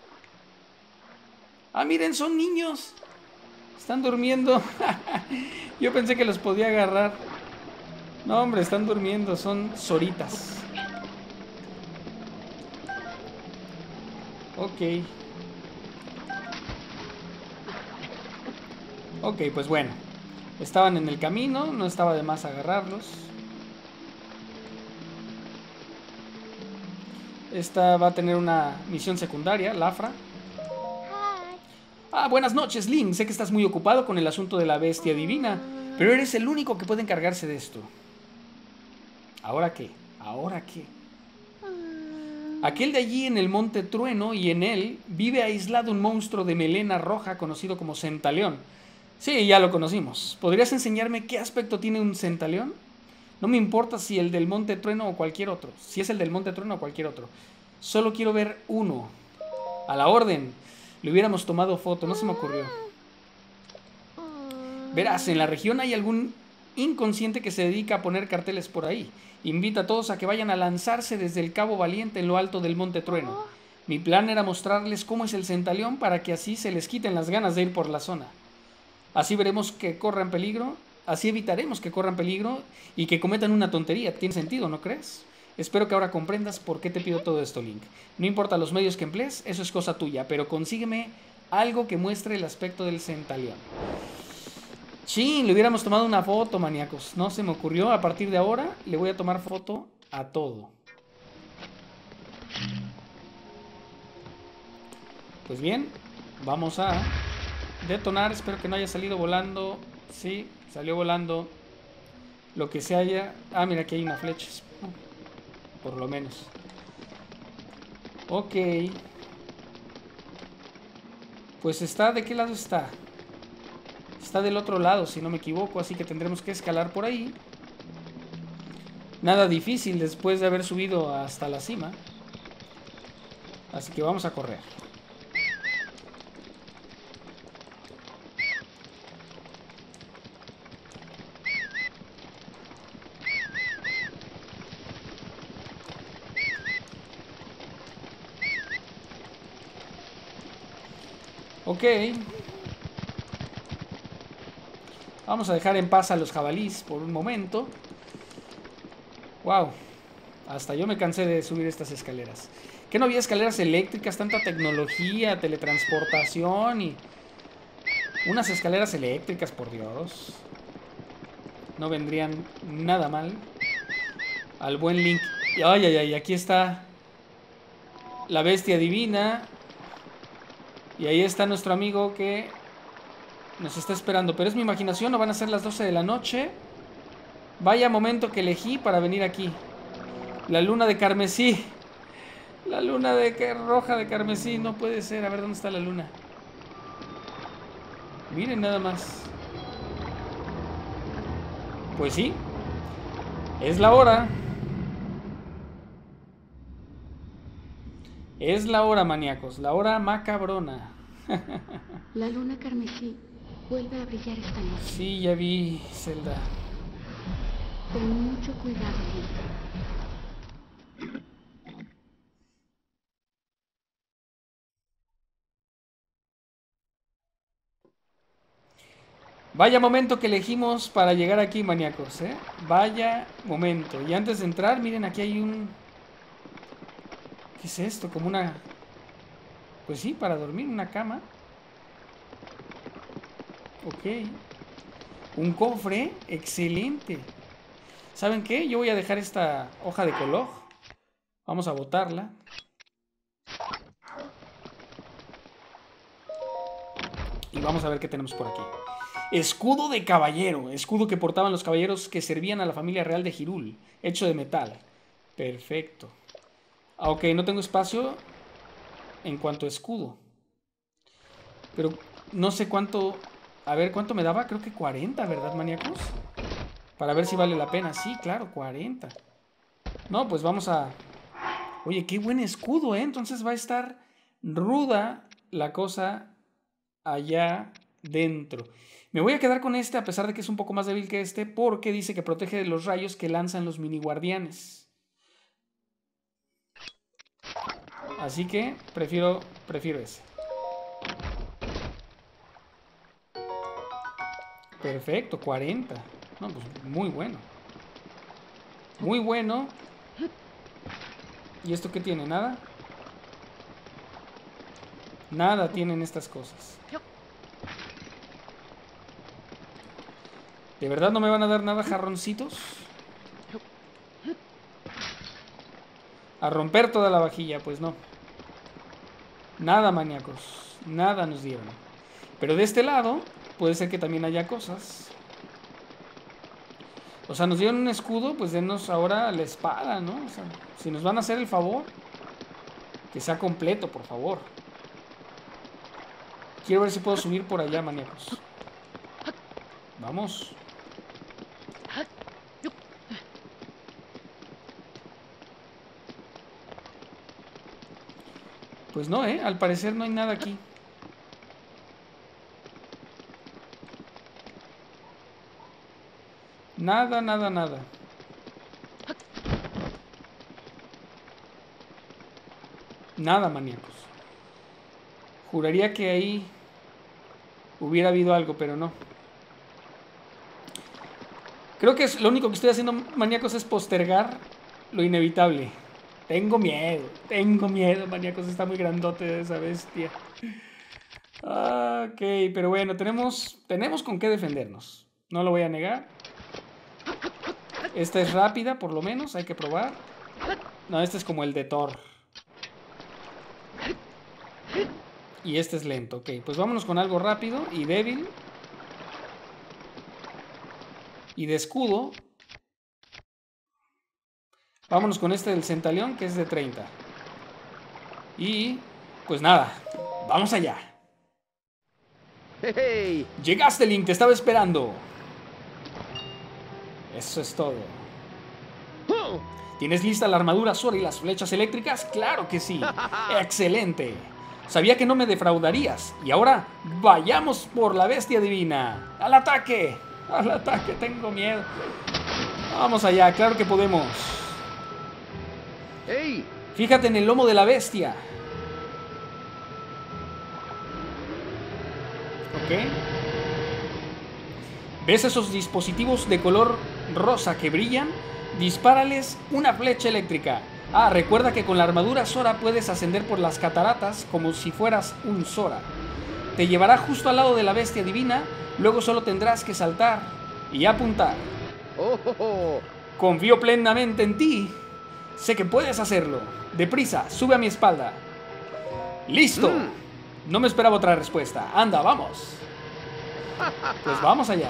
Ah, miren, son niños. Están durmiendo. Yo pensé que los podía agarrar. No, hombre, están durmiendo. Son zoritas. Ok. Ok, pues bueno. Estaban en el camino. No estaba de más agarrarlos. Esta va a tener una misión secundaria, Lafra. Ah, buenas noches, Link. Sé que estás muy ocupado con el asunto de la bestia divina, pero eres el único que puede encargarse de esto. ¿Ahora qué? ¿Ahora qué? Aquel de allí en el Monte Trueno, y en él vive aislado un monstruo de melena roja conocido como Centaleón. Sí, ya lo conocimos. ¿Podrías enseñarme qué aspecto tiene un Centaleón? No me importa si el del Monte Trueno o cualquier otro. Si es el del Monte Trueno o cualquier otro. Solo quiero ver uno. A la orden. Le hubiéramos tomado foto, no se me ocurrió. Verás, en la región hay algún inconsciente que se dedica a poner carteles por ahí. Invita a todos a que vayan a lanzarse desde el Cabo Valiente en lo alto del Monte Trueno. Mi plan era mostrarles cómo es el Centaleón para que así se les quiten las ganas de ir por la zona. Así veremos que corran peligro, así evitaremos que corran peligro y que cometan una tontería. Tiene sentido, ¿no crees? Espero que ahora comprendas por qué te pido todo esto, Link. No importa los medios que emplees, eso es cosa tuya, pero consígueme algo que muestre el aspecto del Centaleón. Sí, le hubiéramos tomado una foto, maníacos. No se me ocurrió. A partir de ahora le voy a tomar foto a todo. Pues bien, vamos a detonar. Espero que no haya salido volando. Sí, salió volando. Lo que se haya... Ah, mira, aquí hay una flecha. Por lo menos. Ok. Pues está... ¿De qué lado está? Está del otro lado, si no me equivoco. Así que tendremos que escalar por ahí. Nada difícil después de haber subido hasta la cima. Así que vamos a correr. Ok. Vamos a dejar en paz a los jabalís por un momento. Wow. Hasta yo me cansé de subir estas escaleras. ¿Qué no había escaleras eléctricas? Tanta tecnología, teletransportación y... Unas escaleras eléctricas, por Dios. No vendrían nada mal. Al buen Link. Ay, ay, ay, aquí está la bestia divina. Y ahí está nuestro amigo que nos está esperando. Pero es mi imaginación, no van a ser las 12 de la noche. Vaya momento que elegí para venir aquí. La luna de carmesí. La luna de roja de carmesí. No puede ser. A ver, ¿dónde está la luna? Miren nada más. Pues sí. Es la hora. Es la hora, maníacos. La hora macabrona. La luna carmesí vuelve a brillar esta noche. Sí, ya vi, Zelda. Con mucho cuidado, Link. Vaya momento que elegimos para llegar aquí, maníacos, ¿eh? Vaya momento. Y antes de entrar, miren, aquí hay un... ¿Qué es esto? Como una... Pues sí, para dormir, una cama. Ok. Un cofre, excelente. ¿Saben qué? Yo voy a dejar esta hoja de color. Vamos a botarla. Y vamos a ver qué tenemos por aquí. Escudo de caballero. Escudo que portaban los caballeros que servían a la familia real de Hyrule. Hecho de metal. Perfecto. Ok, no tengo espacio en cuanto a escudo. Pero no sé cuánto... A ver, ¿cuánto me daba? Creo que 40, ¿verdad, maníacos? Para ver si vale la pena. Sí, claro, 40. No, pues vamos a... Oye, qué buen escudo, ¿eh? Entonces va a estar ruda la cosa allá dentro. Me voy a quedar con este, a pesar de que es un poco más débil que este, porque dice que protege de los rayos que lanzan los mini guardianes. Así que prefiero ese. Perfecto, 40. No, pues muy bueno. Muy bueno. ¿Y esto qué tiene? ¿Nada? Nada tienen estas cosas. ¿De verdad no me van a dar nada, jarroncitos? A romper toda la vajilla, pues no. Nada, maníacos. Nada nos dieron. Pero de este lado puede ser que también haya cosas. O sea, nos dieron un escudo, pues denos ahora la espada, ¿no? O sea, si nos van a hacer el favor, que sea completo, por favor. Quiero ver si puedo subir por allá, maníacos. Vamos. Pues no, al parecer no hay nada aquí. Nada, nada, nada. Nada, maníacos. Juraría que ahí hubiera habido algo, pero no. Creo que lo único que estoy haciendo, maníacos, es postergar lo inevitable. Tengo miedo, maníacos. Está muy grandote esa bestia. Ok, pero bueno, tenemos con qué defendernos. No lo voy a negar. Esta es rápida, por lo menos, hay que probar. No, este es como el de Thor. Y este es lento, ok. Pues vámonos con algo rápido y débil. Y de escudo. Vámonos con este del Centaleón, que es de 30. Y pues nada, vamos allá. Hey. Llegaste, Link, te estaba esperando. Eso es todo. ¿Tienes lista la armadura Sora y las flechas eléctricas? ¡Claro que sí! ¡Excelente! Sabía que no me defraudarías. Y ahora, vayamos por la bestia divina. ¡Al ataque! ¡Al ataque! Tengo miedo. Vamos allá, claro que podemos. Hey. Fíjate en el lomo de la bestia. Ok. ¿Ves esos dispositivos de color rosa que brillan? Dispárales una flecha eléctrica. Ah, recuerda que con la armadura Sora puedes ascender por las cataratas como si fueras un Sora. Te llevará justo al lado de la bestia divina, luego solo tendrás que saltar y apuntar. Confío plenamente en ti. Sé que puedes hacerlo. Deprisa, sube a mi espalda. ¡Listo! No me esperaba otra respuesta. Anda, vamos. Pues vamos allá.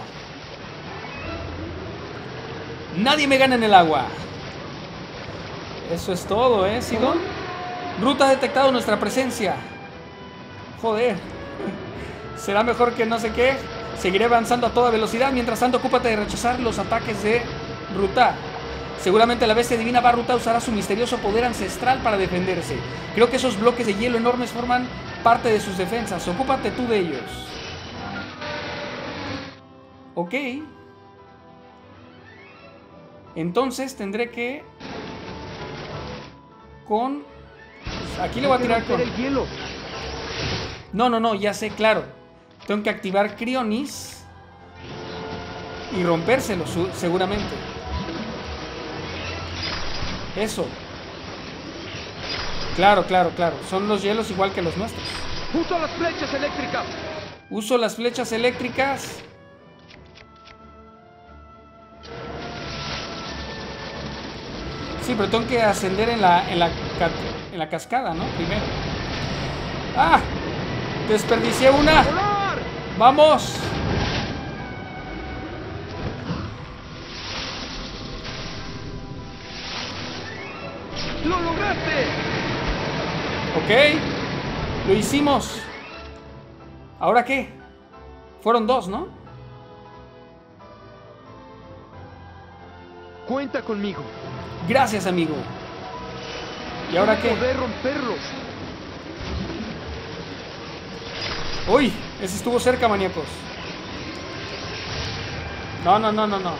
Nadie me gana en el agua. Eso es todo, Sidon. Ruta ha detectado nuestra presencia. Joder. Será mejor que no sé qué. Seguiré avanzando a toda velocidad. Mientras tanto, ocúpate de rechazar los ataques de Ruta. Seguramente la bestia divina Barruta usará su misterioso poder ancestral para defenderse. Creo que esos bloques de hielo enormes forman parte de sus defensas. Ocúpate tú de ellos. Ok. Entonces tendré que... Con... Pues aquí le voy a tirar con... No, ya sé, claro. Tengo que activar Cryonis y rompérselo, seguramente. Eso. Claro, claro, claro. Son los hielos igual que los nuestros. Uso las flechas eléctricas. Uso las flechas eléctricas. Sí, pero tengo que ascender en la cascada, ¿no? Primero. ¡Ah! Desperdicié una. ¡Volar! ¡Vamos! ¡Lo lograste! Ok. Lo hicimos. ¿Ahora qué? Fueron dos, ¿no? Cuenta conmigo. Gracias, amigo. ¿Y ahora qué? Poder romperlos. Uy, ese estuvo cerca, maníacos. No, no, no, no, no.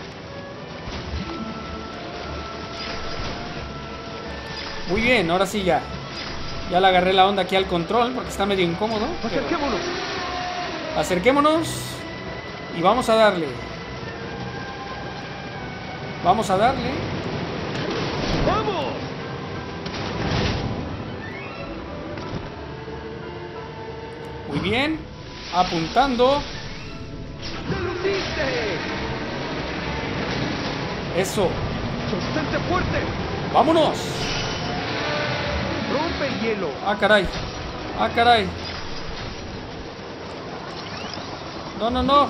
Muy bien, ahora sí ya. Ya le agarré la onda aquí al control porque está medio incómodo. Acerquémonos. Acerquémonos y vamos a darle. Vamos a darle. ¡Vamos! Muy bien. Apuntando. ¡Te luciste! Eso. ¡Sostente fuerte! ¡Vámonos! ¡Rompe el hielo! Ah, caray. Ah, caray. No, no, no.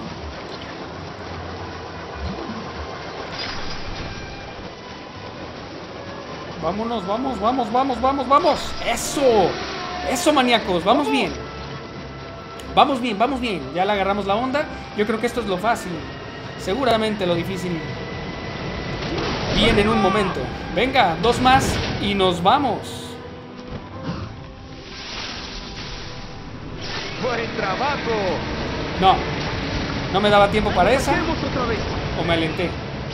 Vámonos, vamos, vamos, vamos, vamos, vamos. Eso. Eso, maníacos. Vamos bien. Vamos bien, vamos bien. Ya le agarramos la onda. Yo creo que esto es lo fácil. Seguramente lo difícil viene en un momento. Venga, dos más y nos vamos. ¡Buen trabajo! No. No me daba tiempo para esa. ¡Hacemos otra vez! O me alenté.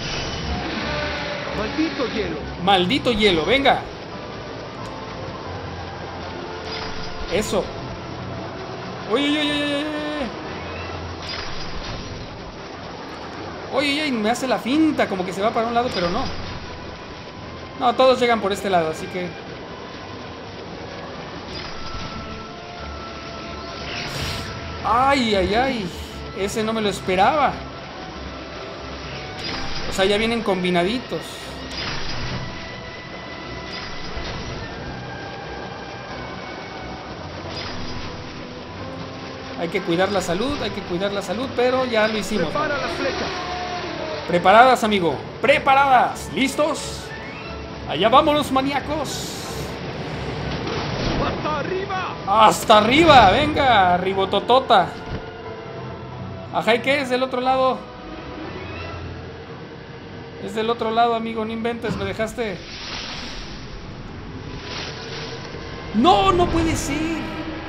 ¡Maldito hielo! Maldito hielo, venga. Eso. Uy, uy, uy, uy, uy. Uy, uy, uy, me hace la finta, como que se va para un lado, pero no. No, todos llegan por este lado, así que... Ay, ay, ay. Ese no me lo esperaba. O sea, ya vienen combinaditos. Hay que cuidar la salud, hay que cuidar la salud, pero ya lo hicimos. ¡Prepara las flechas! Preparadas, amigo. Preparadas. ¿Listos? Allá vámonos, maníacos. ¡Hasta arriba! Hasta arriba, venga, ribototota. Ajá, ¿y qué es del otro lado? Es del otro lado, amigo, no inventes, me dejaste. No, no puede ser.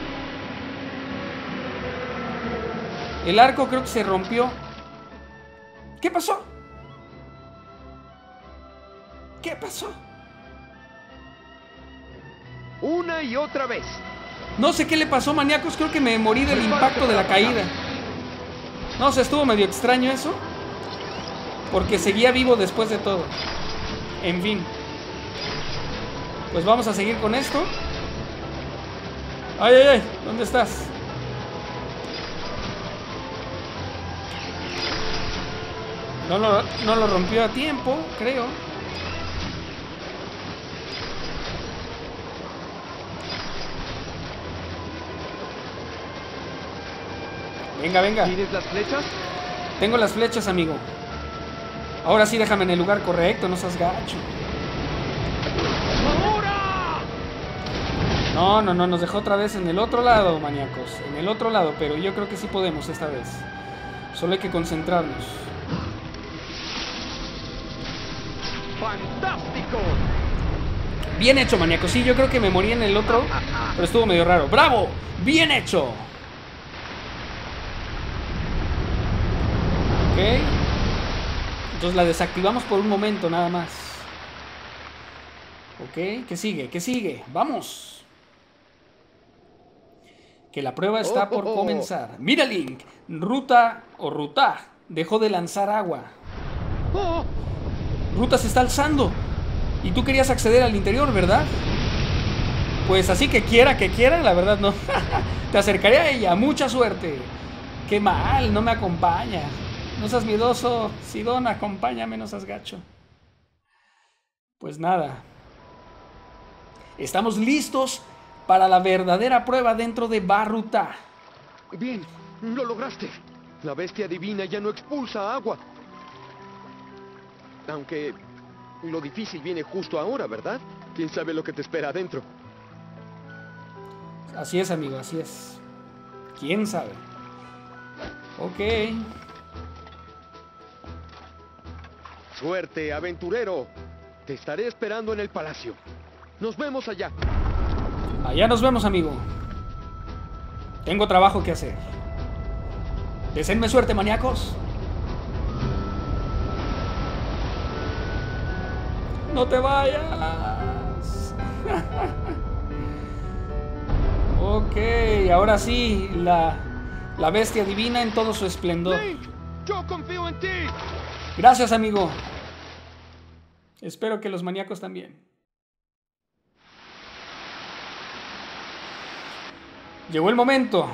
El arco creo que se rompió. ¿Qué pasó? ¿Qué pasó? Una y otra vez. No sé qué le pasó, maníacos, creo que me morí del impacto de la caída. No sé, estuvo medio extraño eso. Porque seguía vivo después de todo. En fin. Pues vamos a seguir con esto. Ay, ay, ay, ¿dónde estás? No lo rompió a tiempo, creo. Venga, venga. ¿Tienes las flechas? Tengo las flechas, amigo. Ahora sí déjame en el lugar correcto, no seas gacho. ¡Ahora! No, no, no, nos dejó otra vez en el otro lado, maníacos. En el otro lado, pero yo creo que sí podemos esta vez. Solo hay que concentrarnos. ¡Fantástico! Bien hecho, maníacos. Sí, yo creo que me morí en el otro, pero estuvo medio raro. ¡Bravo! ¡Bien hecho! Ok. Entonces la desactivamos por un momento nada más. Ok, ¿qué sigue? ¿Qué sigue? ¡Vamos! Que la prueba está por comenzar. Mira, Link. Ruta o ruta. dejó de lanzar agua. ¡Oh! Ruta se está alzando. Y tú querías acceder al interior, ¿verdad? Pues así que quiera, la verdad no. Te acercaré a ella, mucha suerte. Qué mal, no me acompaña. No seas miedoso, Sidón, acompáñame, no seas gacho. Pues nada. Estamos listos para la verdadera prueba dentro de Vah-Ruta. Bien, lo lograste. La bestia divina ya no expulsa agua. Aunque lo difícil viene justo ahora, ¿verdad? ¿Quién sabe lo que te espera adentro? Así es, amigo, así es. ¿Quién sabe? Ok. Suerte, aventurero. Te estaré esperando en el palacio. Nos vemos allá. Allá nos vemos, amigo. Tengo trabajo que hacer. Deseenme suerte, maníacos. ¡No te vayas! Ok, ahora sí, la bestia divina en todo su esplendor. Link, yo confío en ti. Gracias, amigo. Espero que los maníacos también. Llegó el momento.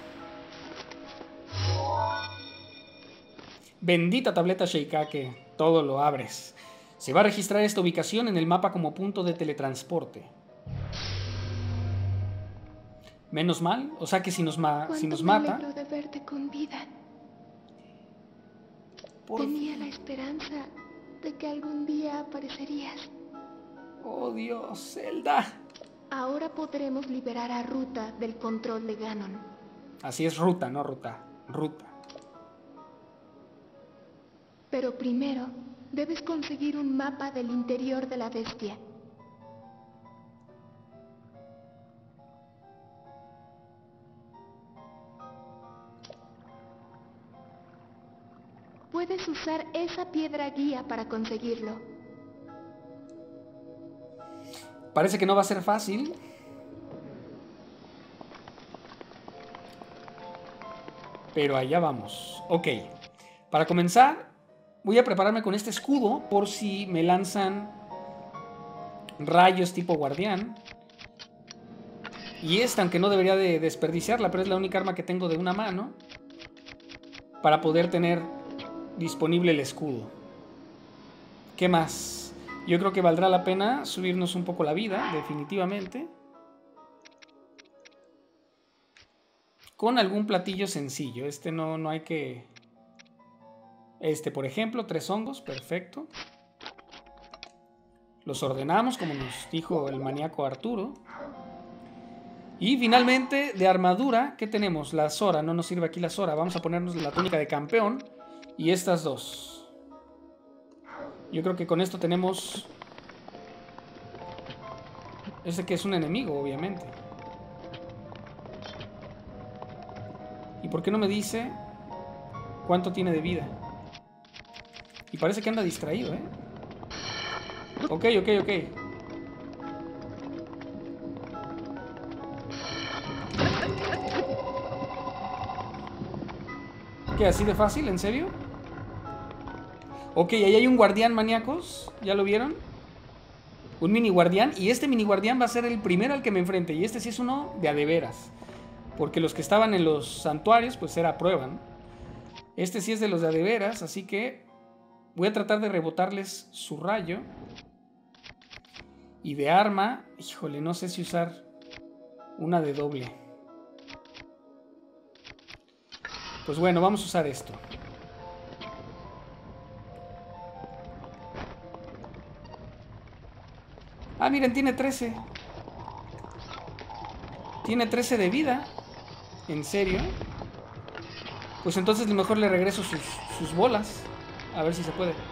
Bendita tableta Sheikake, todo lo abres. Se va a registrar esta ubicación en el mapa como punto de teletransporte. Menos mal, o sea que si nos mata... Me alegro de verte con vida. Tenía la esperanza de que algún día aparecerías. Oh Dios, Zelda. Ahora podremos liberar a Ruta del control de Ganon. Así es, Ruta, no Ruta. Ruta. Pero primero, debes conseguir un mapa del interior de la bestia. Puedes usar esa piedra guía para conseguirlo. Parece que no va a ser fácil. Pero allá vamos. Ok. Para comenzar, voy a prepararme con este escudo por si me lanzan rayos tipo guardián. Y esta, aunque no debería de desperdiciarla, pero es la única arma que tengo de una mano para poder tener disponible el escudo. ¿Qué más? Yo creo que valdrá la pena subirnos un poco la vida, definitivamente. Con algún platillo sencillo. Este no hay que... Este, por ejemplo, 3 hongos, perfecto. Los ordenamos, como nos dijo el maníaco Arturo. Y finalmente, de armadura, ¿qué tenemos? La Zora, no nos sirve aquí la Zora. Vamos a ponernos la túnica de campeón y estas dos. Yo creo que con esto tenemos... Ese que es un enemigo, obviamente. ¿Y por qué no me dice cuánto tiene de vida? Y parece que anda distraído, ¿eh? Ok. ¿Qué? ¿Así de fácil? ¿En serio? Ok, ahí hay un guardián, maníacos. ¿Ya lo vieron? Un mini guardián. Y este mini guardián va a ser el primero al que me enfrente. Y este sí es uno de a de veras. Porque los que estaban en los santuarios, pues era a prueba, ¿no? Este sí es de los de a de veras. Así que voy a tratar de rebotarles su rayo. Y de arma, híjole, no sé si usar una de doble. Pues bueno, vamos a usar esto. Ah, miren, tiene 13. Tiene 13 de vida. ¿En serio? Pues entonces mejor le regreso sus bolas. A ver si se puede.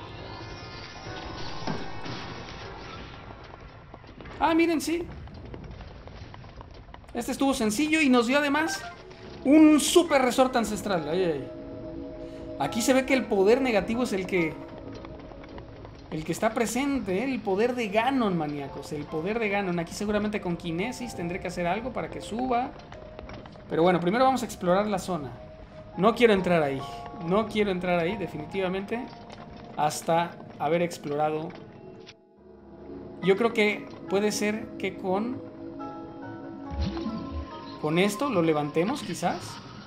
Ah, miren, sí. Este estuvo sencillo y nos dio además un super resorte ancestral. Ay. Aquí se ve que el poder negativo es el que está presente, ¿eh? El poder de Ganon, maníacos. El poder de Ganon. Aquí seguramente con Kinesis tendré que hacer algo para que suba. Pero bueno, primero vamos a explorar la zona. No quiero entrar ahí. No quiero entrar ahí, definitivamente, hasta haber explorado. Yo creo que puede ser que con esto lo levantemos, quizás.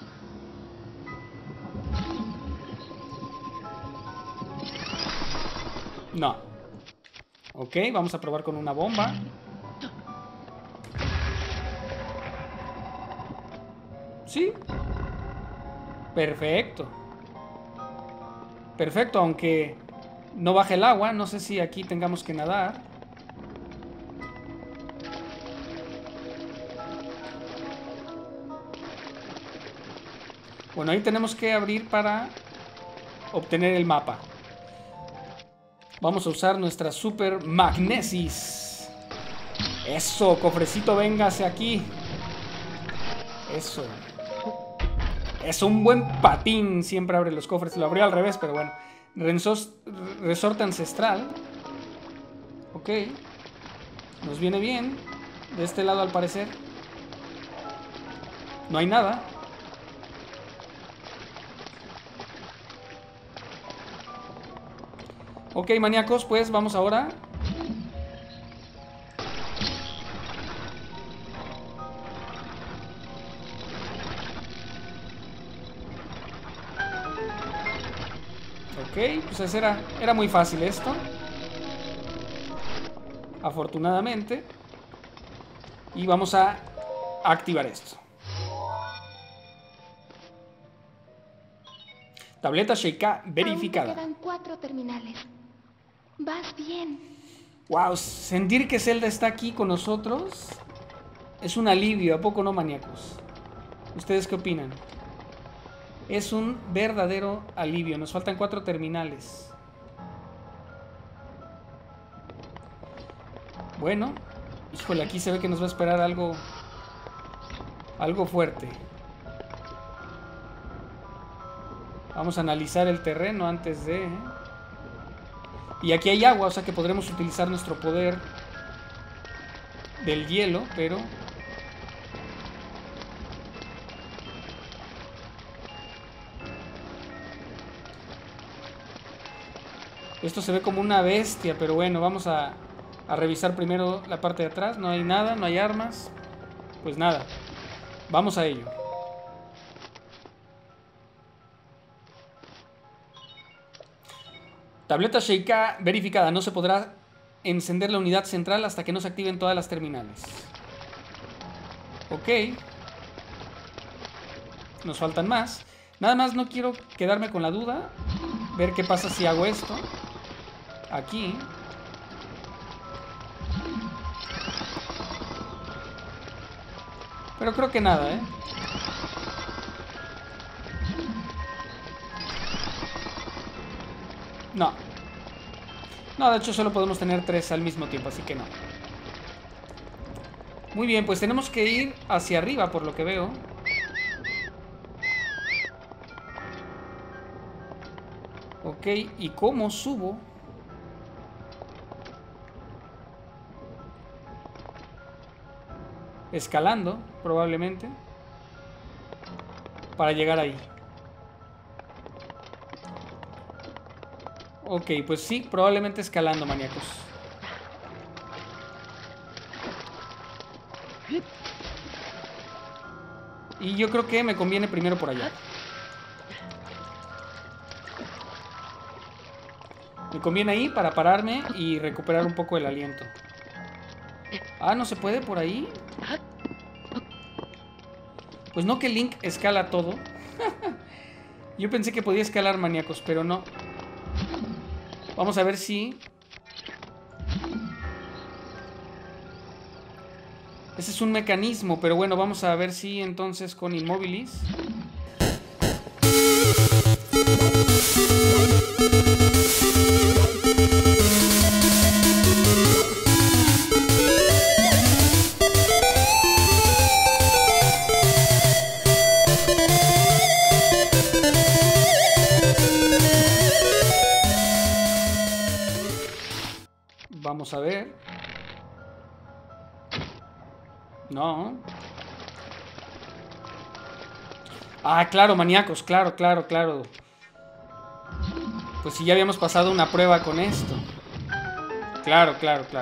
No. Ok, vamos a probar con una bomba. Sí. Perfecto. Perfecto, aunque no baje el agua. No sé si aquí tengamos que nadar. Bueno, ahí tenemos que abrir para obtener el mapa. Vamos a usar nuestra Super Magnesis. Eso, cofrecito, véngase aquí. Eso. Es un buen patín. Siempre abre los cofres. Lo abrió al revés, pero bueno. Resorte ancestral. Ok. Nos viene bien. De este lado, al parecer, no hay nada. Ok, maníacos, pues vamos ahora. Ok, pues era muy fácil esto. Afortunadamente. Y vamos a activar esto. Tableta Sheikah verificada. Aún te quedan 4 terminales. Vas bien. Wow, sentir que Zelda está aquí con nosotros es un alivio, ¿a poco no, maníacos? ¿Ustedes qué opinan? Es un verdadero alivio. Nos faltan 4 terminales. Bueno, híjole, aquí se ve que nos va a esperar algo fuerte. Vamos a analizar el terreno antes de... Y aquí hay agua, o sea que podremos utilizar nuestro poder del hielo, pero... Esto se ve como una bestia, pero bueno, vamos a revisar primero la parte de atrás. No hay nada, no hay armas. Pues nada, vamos a ello. Tableta Sheikah verificada. No se podrá encender la unidad central hasta que no se activen todas las terminales. Ok. Nos faltan más. Nada más no quiero quedarme con la duda. Ver qué pasa si hago esto. Aquí. Pero creo que nada, ¿eh? No. No, de hecho solo podemos tener 3 al mismo tiempo, así que no. Muy bien, pues tenemos que ir hacia arriba, por lo que veo. Ok, ¿y cómo subo? Escalando, probablemente. Para llegar ahí. Ok, pues sí, probablemente escalando, maníacos. Y yo creo que me conviene primero por allá. Me conviene ahí para pararme y recuperar un poco el aliento. Ah, ¿no se puede por ahí? Pues no, que Link escala todo. Yo pensé que podía escalar, maníacos, pero no. Vamos a ver si... Ese es un mecanismo, pero bueno, vamos a ver si entonces con Immobilis... Vamos a ver. No. Ah, claro, maníacos, claro. Pues si ya habíamos pasado una prueba con esto. Claro.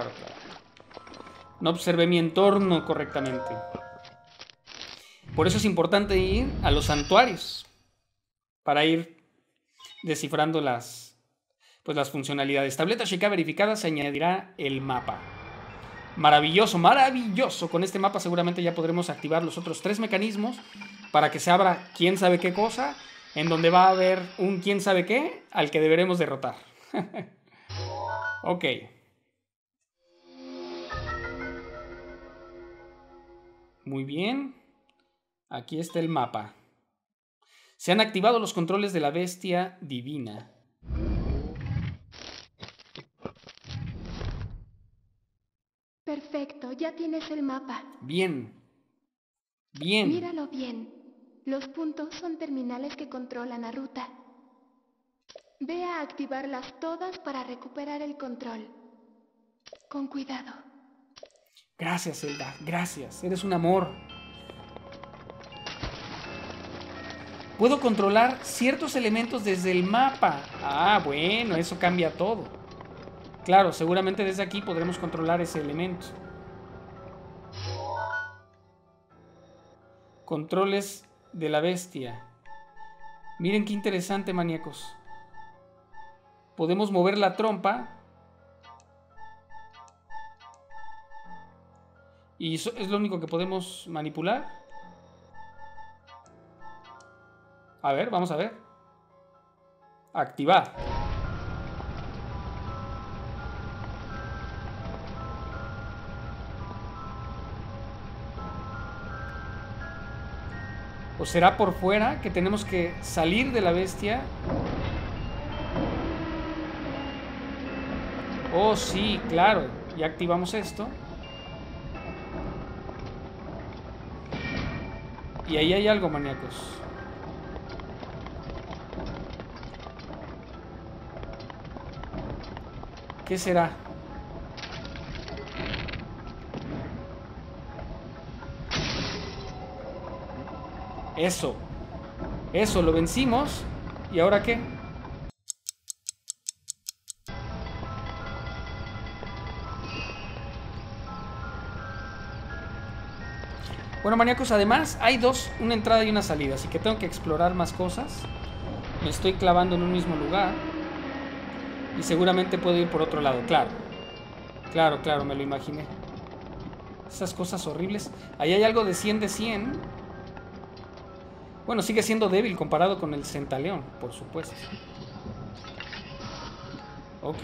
No observé mi entorno correctamente. Por eso es importante ir a los santuarios. Para ir descifrando las funcionalidades. Tableta Sheikah verificada, se añadirá el mapa. Maravilloso. Con este mapa seguramente ya podremos activar los otros 3 mecanismos para que se abra quién sabe qué cosa, en donde va a haber un quién sabe qué al que deberemos derrotar. Ok. Muy bien. Aquí está el mapa. Se han activado los controles de la bestia divina. Perfecto, ya tienes el mapa. Bien. Míralo bien. Los puntos son terminales que controlan la ruta. Ve a activarlas todas para recuperar el control. Con cuidado. Gracias, Zelda. Gracias. Eres un amor. Puedo controlar ciertos elementos desde el mapa. Ah, bueno, eso cambia todo. Claro, seguramente desde aquí podremos controlar ese elemento. Controles de la bestia. Miren qué interesante, maníacos. Podemos mover la trompa. Y eso es lo único que podemos manipular. A ver, vamos a ver. Activar. ¿O será por fuera que tenemos que salir de la bestia? Oh, sí, claro. Ya activamos esto. Y ahí hay algo, maníacos. ¿Qué será? Eso. Eso, lo vencimos. ¿Y ahora qué? Bueno, maníacos, además hay una entrada y una salida, así que tengo que explorar más cosas. Me estoy clavando en un mismo lugar. Y seguramente puedo ir por otro lado, claro. Claro, me lo imaginé. Esas cosas horribles. Ahí hay algo de 100 de 100. Bueno, sigue siendo débil comparado con el Centaleón, por supuesto. Ok.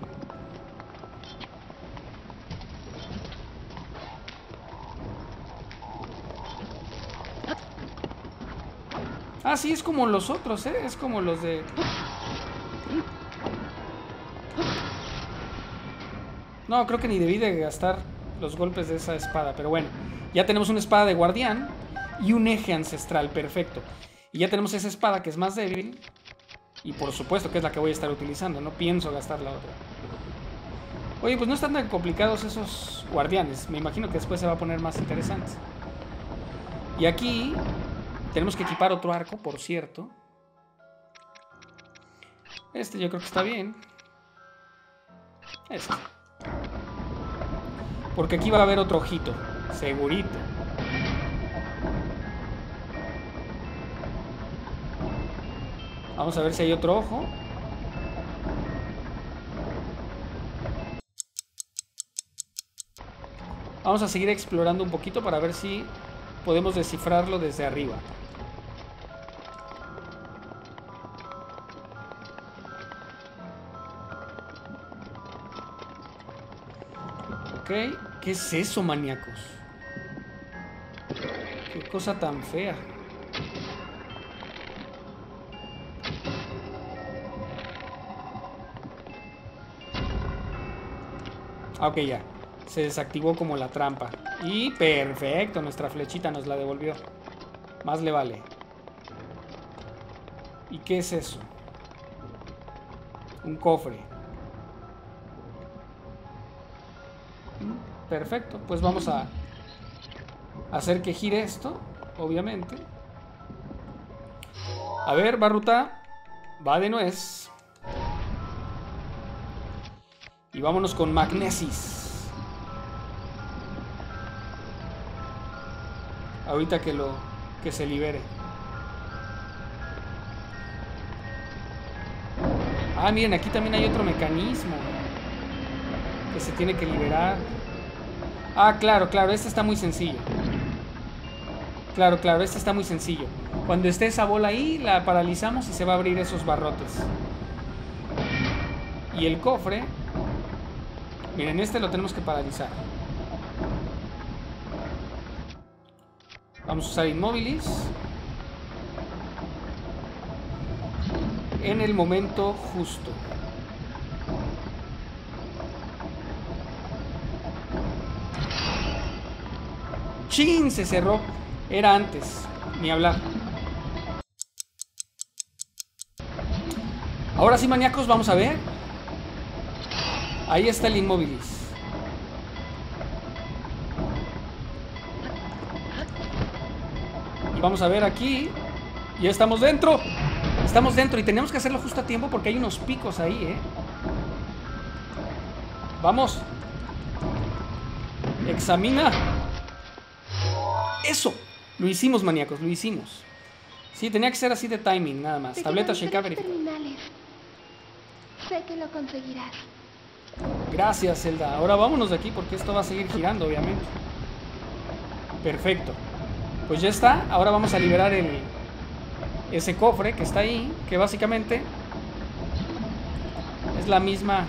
Ah, sí, es como los otros, ¿eh? Es como los de... No, creo que ni debí de gastar los golpes de esa espada. Pero bueno, ya tenemos una espada de guardián y un eje ancestral, perfecto. Y ya tenemos esa espada que es más débil. Y por supuesto que es la que voy a estar utilizando. No pienso gastar la otra. Oye, pues no están tan complicados esos guardianes. Me imagino que después se va a poner más interesante. Y aquí tenemos que equipar otro arco, por cierto. Este yo creo que está bien. Este. Porque aquí va a haber otro ojito. Segurito. Vamos a ver si hay otro ojo. Vamos a seguir explorando un poquito para ver si podemos descifrarlo desde arriba. Ok, ¿qué es eso, maníacos? Qué cosa tan fea. Ok, ya. Se desactivó como la trampa. Y perfecto, nuestra flechita nos la devolvió. Más le vale. ¿Y qué es eso? Un cofre. Perfecto, pues vamos a hacer que gire esto, obviamente. A ver, Barruta, va de nuez. Y vámonos con Magnesis. Ahorita que se libere. Ah, miren, aquí también hay otro mecanismo que se tiene que liberar. Ah, claro, este está muy sencillo. Claro, este está muy sencillo. Cuando esté esa bola ahí, la paralizamos y se va a abrir esos barrotes. Y el cofre, miren, este lo tenemos que paralizar. Vamos a usar Inmobilis en el momento justo. ¡Chin! Se cerró. Era antes. Ni hablar. Ahora sí, maníacos, vamos a ver. Ahí está el Inmobilis. Y vamos a ver aquí. Ya estamos dentro. Estamos dentro y tenemos que hacerlo justo a tiempo porque hay unos picos ahí, ¿eh? Vamos. Examina. ¡Eso! Lo hicimos, maníacos, lo hicimos. Sí, tenía que ser así de timing, nada más. Tableta Sheikah verificada. Sé que lo conseguirás. Gracias, Zelda. Ahora vámonos de aquí porque esto va a seguir girando, obviamente. Perfecto. Pues ya está. Ahora vamos a liberar ese cofre que está ahí, que básicamente es la misma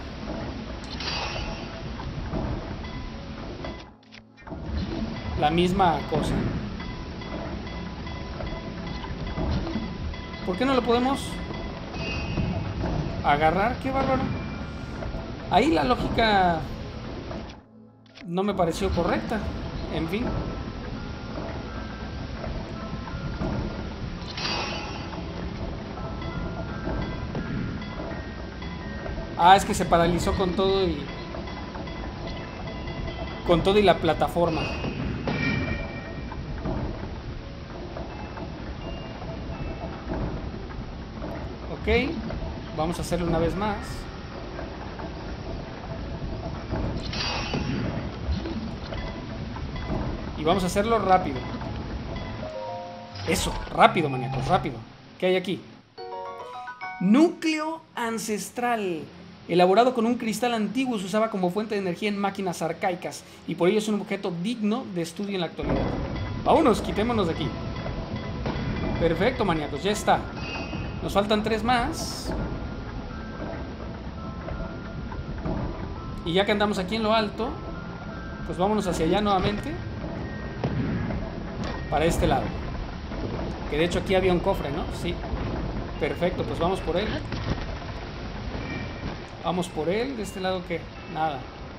cosa. ¿Por qué no lo podemos agarrar? ¡Qué bárbaro! Ahí la lógica no me pareció correcta. En fin. Ah, es que se paralizó con todo y la plataforma. Ok, vamos a hacerlo una vez más. Y vamos a hacerlo rápido. Eso, rápido, maníacos, rápido. ¿Qué hay aquí? Núcleo ancestral. Elaborado con un cristal antiguo, se usaba como fuente de energía en máquinas arcaicas y por ello es un objeto digno de estudio en la actualidad. Vámonos, quitémonos de aquí. Perfecto, maníacos, ya está. Nos faltan 3 más. Y ya que andamos aquí en lo alto, pues vámonos hacia allá nuevamente. Para este lado. Que de hecho aquí había un cofre, ¿no? Sí. Perfecto, pues vamos por él. Vamos por él. De este lado, ¿qué? Nada.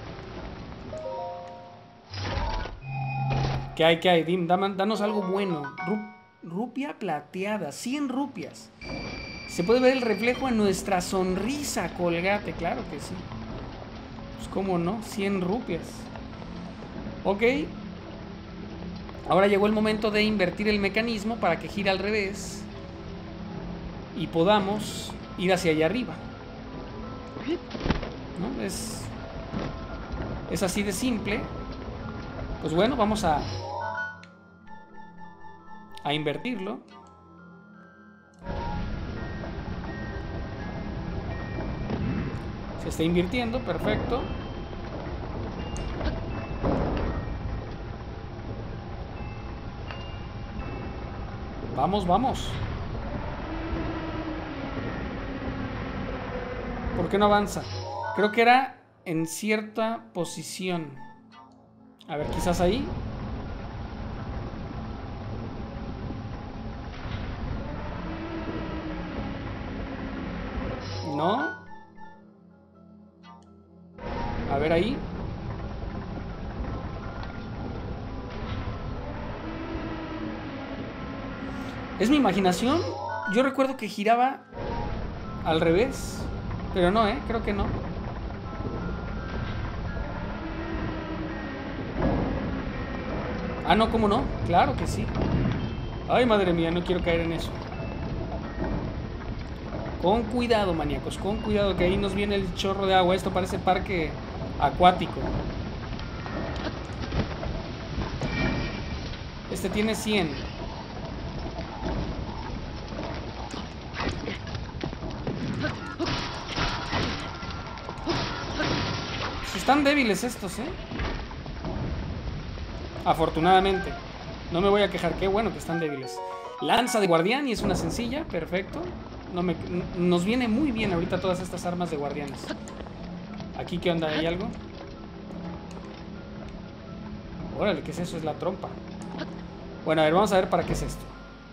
¿Qué hay? ¿Qué hay? Dim, danos algo bueno. Rupia plateada. 100 rupias. Se puede ver el reflejo en nuestra sonrisa, Colgate. Claro que sí. Pues cómo no. 100 rupias. Ok. Ahora llegó el momento de invertir el mecanismo para que gire al revés. Y podamos ir hacia allá arriba. ¿No? Es así de simple. Pues bueno, vamos a invertirlo. Se está invirtiendo, perfecto. Vamos, vamos. ¿Por qué no avanza? Creo que era en cierta posición. A ver, quizás ahí. ¿No? A ver ahí. ¿Es mi imaginación? Yo recuerdo que giraba al revés. Pero no, creo que no. Ah, no, ¿cómo no? Claro que sí. Ay, madre mía, no quiero caer en eso. Con cuidado, maníacos, con cuidado, que ahí nos viene el chorro de agua. Esto parece parque acuático. Este tiene 100. Están débiles estos, ¿eh? Afortunadamente. No me voy a quejar, qué bueno que están débiles. Lanza de guardián y es una sencilla, perfecto. Nos viene muy bien ahorita todas estas armas de guardianes. Aquí, ¿qué onda? ¿Hay algo? Órale, ¿qué es eso? Es la trompa. Bueno, a ver, vamos a ver para qué es esto.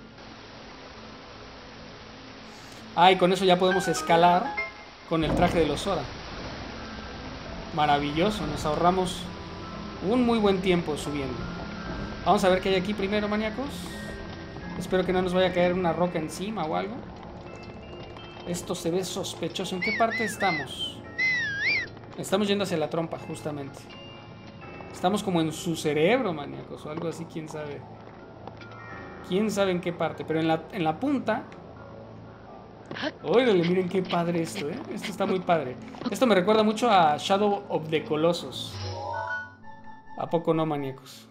Ah, y con eso ya podemos escalar con el traje de los Zora. Maravilloso, nos ahorramos un muy buen tiempo subiendo. Vamos a ver qué hay aquí primero, maníacos. Espero que no nos vaya a caer una roca encima o algo. Esto se ve sospechoso. ¿En qué parte estamos? Estamos yendo hacia la trompa, justamente. Estamos como en su cerebro, maníacos, o algo así, quién sabe. Quién sabe en qué parte, pero en la punta. Óigale, miren qué padre esto, ¿eh? Esto está muy padre. Esto me recuerda mucho a Shadow of the Colossus. ¿A poco no, maníacos?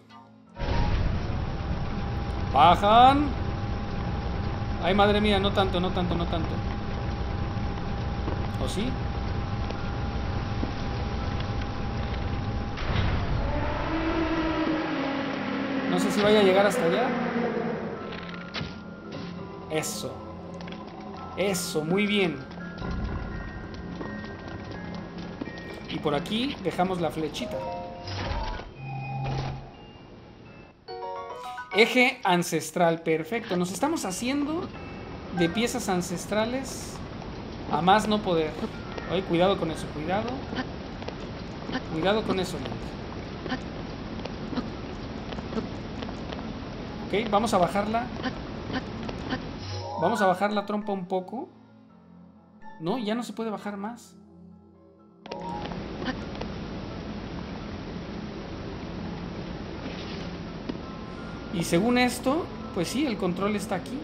Bajan. Ay, madre mía, no tanto, no tanto, no tanto. ¿O sí? No sé si vaya a llegar hasta allá. Eso. Eso, muy bien. Y por aquí dejamos la flechita. Eje ancestral, perfecto. Nos estamos haciendo de piezas ancestrales a más no poder. Oye, cuidado con eso, cuidado. Cuidado con eso, Link. Ok, vamos a bajarla. Vamos a bajar la trompa un poco. No, ya no se puede bajar más. Y según esto, pues sí, el control está aquí.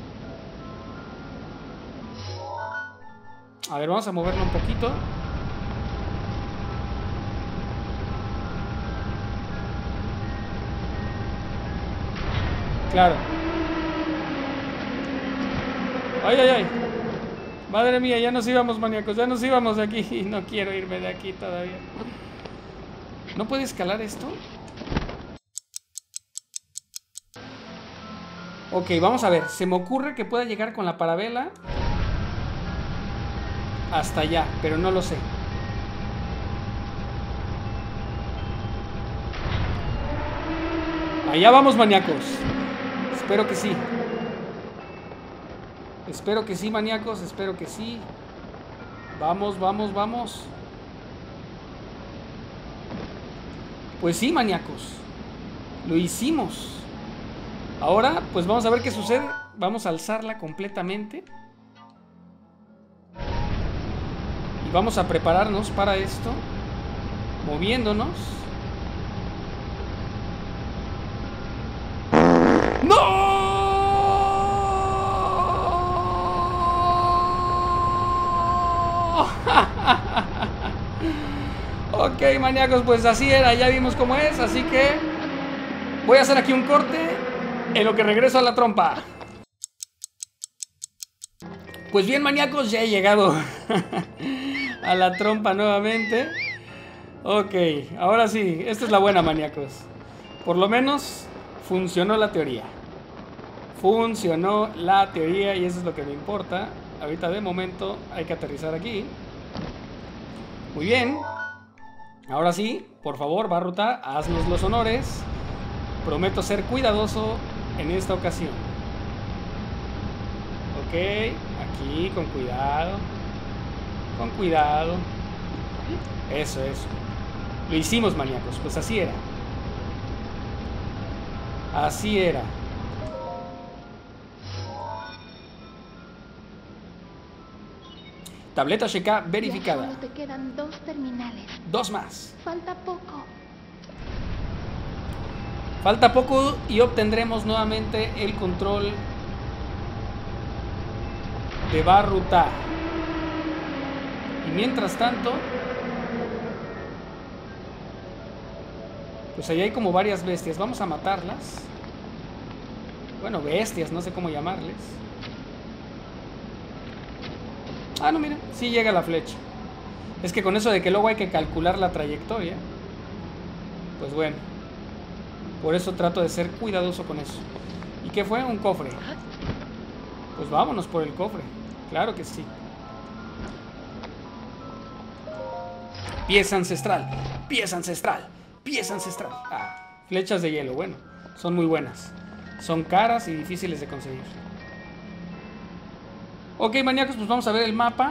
A ver, vamos a moverlo un poquito. Claro. Ay, ay, ay. Madre mía, ya nos íbamos, maníacos. Ya nos íbamos de aquí. Y no quiero irme de aquí todavía. ¿No puede escalar esto? Ok, vamos a ver. Se me ocurre que pueda llegar con la parabela hasta allá, pero no lo sé. Allá vamos, maníacos. Espero que sí. Espero que sí, maníacos. Espero que sí. Vamos, vamos, vamos. Pues sí, maníacos. Lo hicimos. Ahora, pues vamos a ver qué sucede. Vamos a alzarla completamente. Y vamos a prepararnos para esto. Moviéndonos. ¡No! Ok, maníacos, pues así era. Ya vimos cómo es, así que voy a hacer aquí un corte en lo que regreso a la trompa. Pues bien, maníacos, ya he llegado a la trompa nuevamente. Ok, ahora sí, esta es la buena, maníacos. Por lo menos funcionó la teoría. Funcionó la teoría y eso es lo que me importa. Ahorita de momento hay que aterrizar aquí. Muy bien. Ahora sí, por favor, Barruta, haznos los honores. Prometo ser cuidadoso en esta ocasión. Ok, aquí, con cuidado. Con cuidado. Eso, eso. Lo hicimos, maníacos, pues así era. Así era. Tableta Shekhah verificada. Ya solo te quedan 2 terminales. 2 más. Falta poco. Falta poco y obtendremos nuevamente el control de Ba-Ruta. Y mientras tanto, pues ahí hay como varias bestias. Vamos a matarlas. Bueno, bestias, no sé cómo llamarles. Ah, no, mira, sí llega la flecha. Es que con eso de que luego hay que calcular la trayectoria, pues bueno, por eso trato de ser cuidadoso con eso. ¿Y qué fue? Un cofre. Pues vámonos por el cofre. Claro que sí. Pieza ancestral, pieza ancestral, pieza ancestral. Ah, flechas de hielo, bueno, son muy buenas. Son caras y difíciles de conseguir. Ok, maníacos, pues vamos a ver el mapa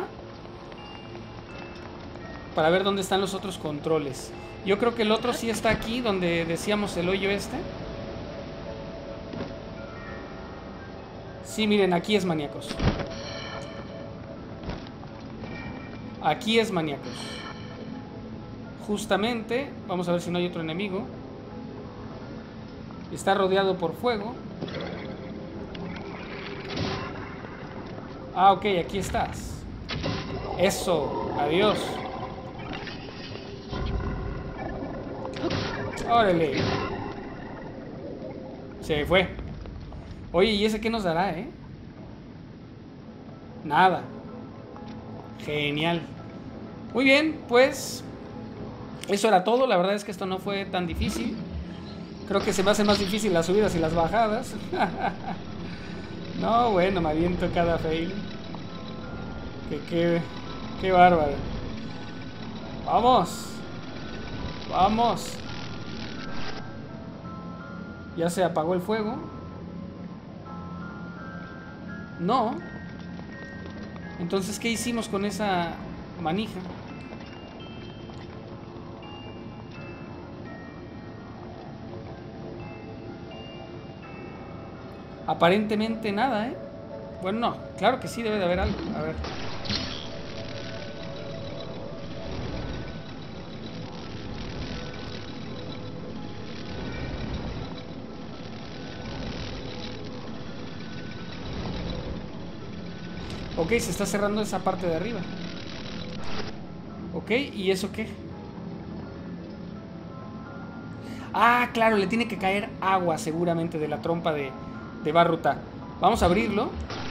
para ver dónde están los otros controles. Yo creo que el otro sí está aquí, donde decíamos el hoyo este. Sí, miren, aquí es maníacos. Aquí es maníacos. Justamente, vamos a ver si no hay otro enemigo. Está rodeado por fuego. Ah, ok, aquí estás. Eso, adiós. Órale. Se fue. Oye, ¿y ese qué nos dará, eh? Nada. Genial. Muy bien, pues eso era todo. La verdad es que esto no fue tan difícil. Creo que se me hace más difícil las subidas y las bajadas. No, bueno, me aviento cada fail. Qué bárbaro. Vamos. Vamos. ¿Ya se apagó el fuego? No. Entonces, ¿qué hicimos con esa manija? Aparentemente nada, ¿eh? Bueno, no, claro que sí, debe de haber algo. A ver. Ok, se está cerrando esa parte de arriba. Ok, ¿y eso qué? Ah, claro, le tiene que caer agua seguramente de la trompa de Ba-Ruta. Vamos a abrirlo.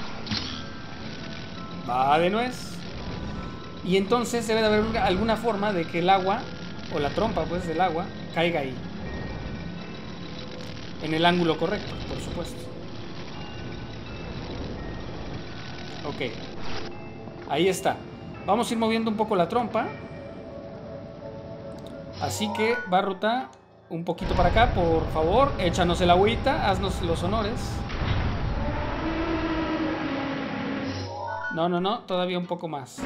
Va de nuez. Y entonces debe de haber alguna forma de que el agua, o la trompa pues del agua, caiga ahí. En el ángulo correcto, por supuesto. Ok. Ahí está. Vamos a ir moviendo un poco la trompa. Así que, Ba-Ruta, un poquito para acá, por favor. Échanos el agüita, haznos los honores. No, no, no, todavía un poco más.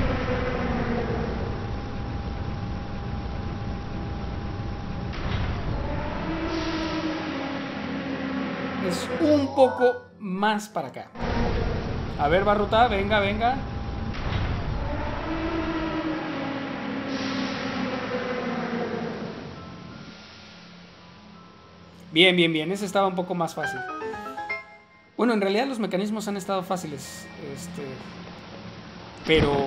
Es un poco más para acá. A ver, Ba-Ruta, venga, venga. Bien, bien, bien. Ese estaba un poco más fácil. Bueno, en realidad los mecanismos han estado fáciles. Pero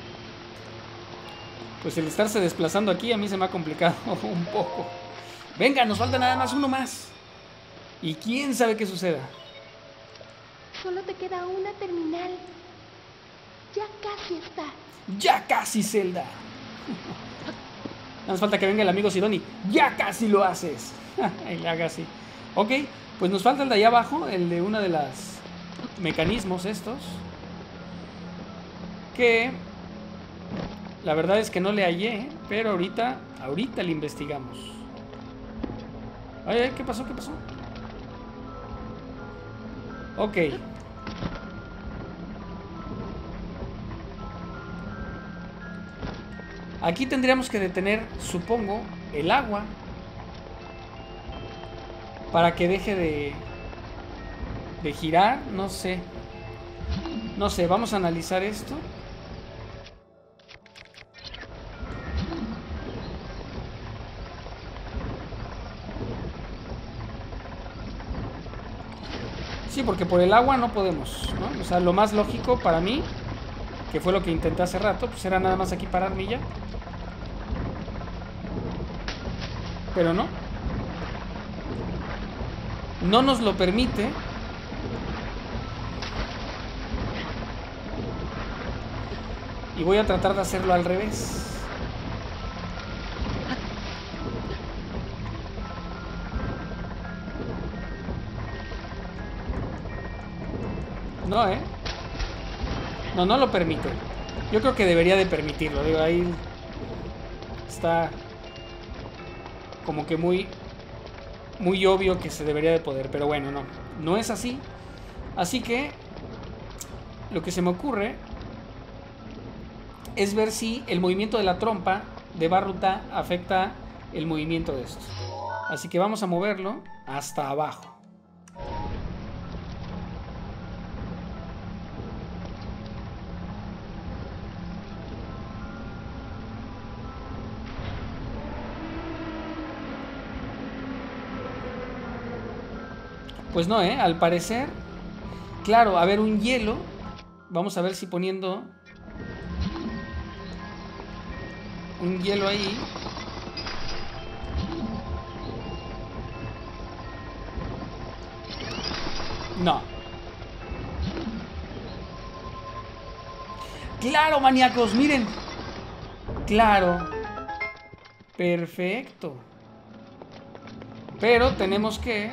pues el estarse desplazando aquí a mí se me ha complicado un poco. Venga, nos falta nada más uno más. Y quién sabe qué suceda. Solo te queda una terminal. Ya casi está. Ya casi, Zelda. Nada más falta que venga el amigo Sidoni. Ya casi lo haces. Y le haga así. Ok, pues nos falta el de allá abajo, el de una de las mecanismos estos. Que la verdad es que no le hallé, pero ahorita le investigamos. Ay, ay, ¿qué pasó? ¿Qué pasó? Ok. Aquí tendríamos que detener, supongo, el agua para que deje de girar. No sé. No sé, vamos a analizar esto. Sí, porque por el agua no podemos, ¿no? O sea, lo más lógico para mí, que fue lo que intenté hace rato, pues era nada más aquí pararme y ya. Pero no. No nos lo permite. Y voy a tratar de hacerlo al revés. No, No, no lo permite. Yo creo que debería de permitirlo. Digo, ahí está como que muy obvio que se debería de poder. Pero bueno, no. No es así. Así que lo que se me ocurre es ver si el movimiento de la trompa de Barruta afecta el movimiento de esto. Así que vamos a moverlo hasta abajo. Pues no, al parecer. Claro, a ver, un hielo. Vamos a ver si poniendo un hielo ahí. No. Claro, maníacos, miren. Claro. Perfecto. Pero tenemos que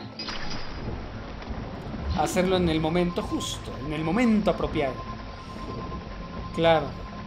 hacerlo en el momento justo, en el momento apropiado. Claro.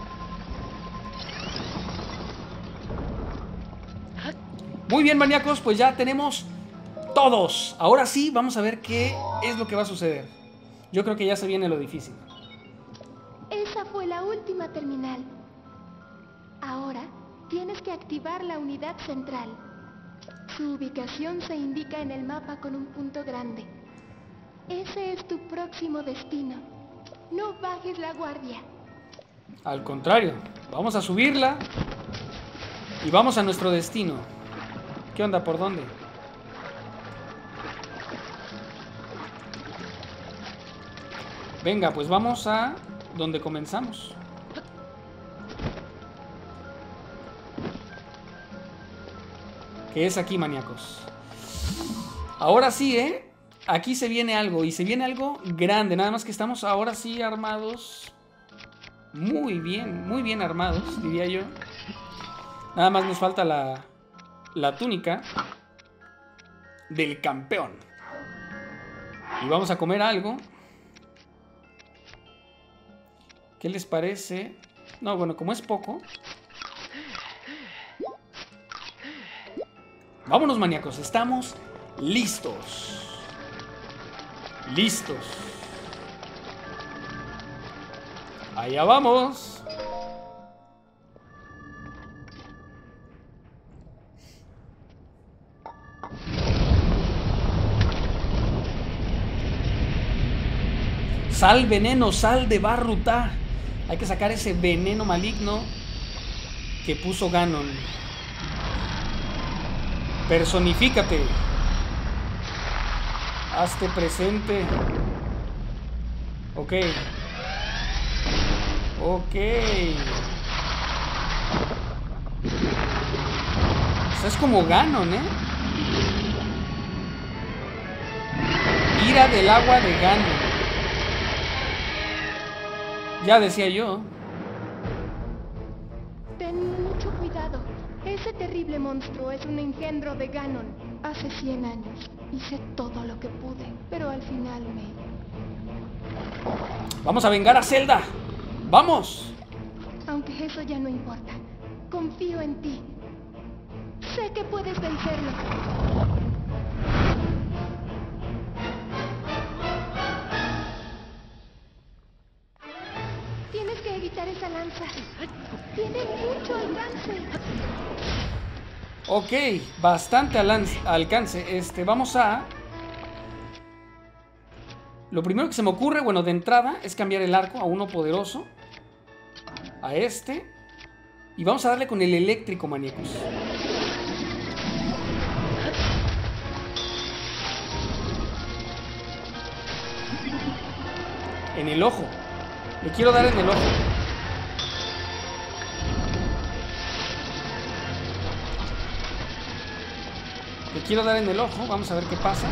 Muy bien, maníacos, pues ya tenemos todos. Ahora sí, vamos a ver qué es lo que va a suceder. Yo creo que ya se viene lo difícil. Esa fue la última terminal. Ahora tienes que activar la unidad central. Su ubicación se indica en el mapa con un punto grande. Ese es tu próximo destino. No bajes la guardia. Al contrario, vamos a subirla y vamos a nuestro destino. ¿Qué onda? ¿Por dónde? Venga, pues vamos a donde comenzamos. Que es aquí, maníacos. Ahora sí, aquí se viene algo, y se viene algo grande. Nada más que estamos ahora sí armados. Muy bien armados, diría yo. Nada más nos falta la túnica del campeón. Y vamos a comer algo. ¿Qué les parece? No, bueno, como es poco. Vámonos, maníacos, estamos listos. Listos. Allá vamos. Sal veneno, sal de Barruta. Hay que sacar ese veneno maligno que puso Ganon. Personifícate. Hazte presente. Ok. Ok. O sea, es como Ganon, Ira del agua de Ganon. Ya decía yo. Ten mucho cuidado. Ese terrible monstruo es un engendro de Ganon. Hace 100 años hice todo lo que pude, pero al final me... Vamos a vengar a Zelda. ¡Vamos! Aunque eso ya no importa. Confío en ti. Sé que puedes vencerlo. Tienes que evitar esa lanza. Tiene mucho alcance. Ok, bastante alcance. Vamos a... Lo primero que se me ocurre, bueno, de entrada, es cambiar el arco a uno poderoso. A este. Y vamos a darle con el eléctrico, maníacos. En el ojo. Le quiero dar en el ojo. Le quiero dar en el ojo. Vamos a ver qué pasa.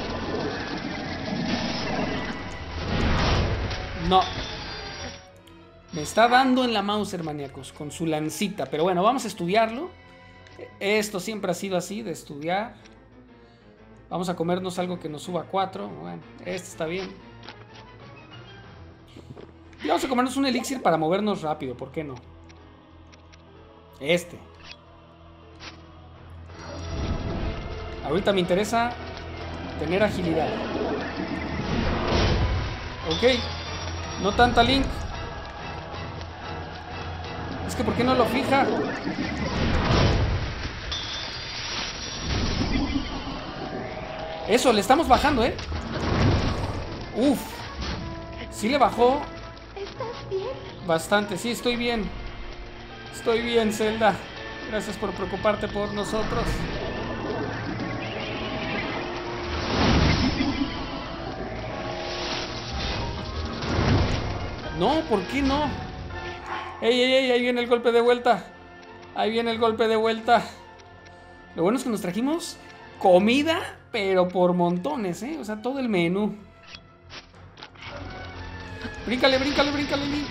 No. Me está dando en la Mauser, maníacos, con su lancita. Pero bueno, vamos a estudiarlo. Esto siempre ha sido así, de estudiar. Vamos a comernos algo que nos suba 4. Bueno, este está bien. Y vamos a comernos un elixir para movernos rápido, ¿por qué no? Este. Ahorita me interesa tener agilidad. Ok. No tanta Link. Es que ¿por qué no lo fija? Eso, le estamos bajando, ¿eh? Uf. Sí le bajó. ¿Estás bien? Bastante, sí, estoy bien. Estoy bien, Zelda. Gracias por preocuparte por nosotros. No, ¿por qué no? ¡Ey, ey, ey! Ahí viene el golpe de vuelta. Ahí viene el golpe de vuelta. Lo bueno es que nos trajimos comida, pero por montones, ¿eh? O sea, todo el menú. Bríncale, bríncale, bríncale, Link.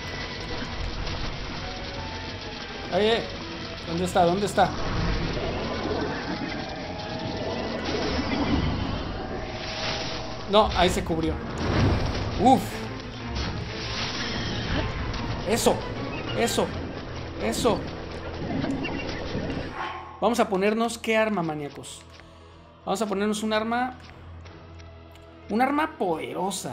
Ahí, ¿dónde está? ¿Dónde está? No, ahí se cubrió. Uf. Eso, eso, eso. Vamos a ponernos, ¿qué arma, maníacos? Vamos a ponernos un arma. Un arma poderosa.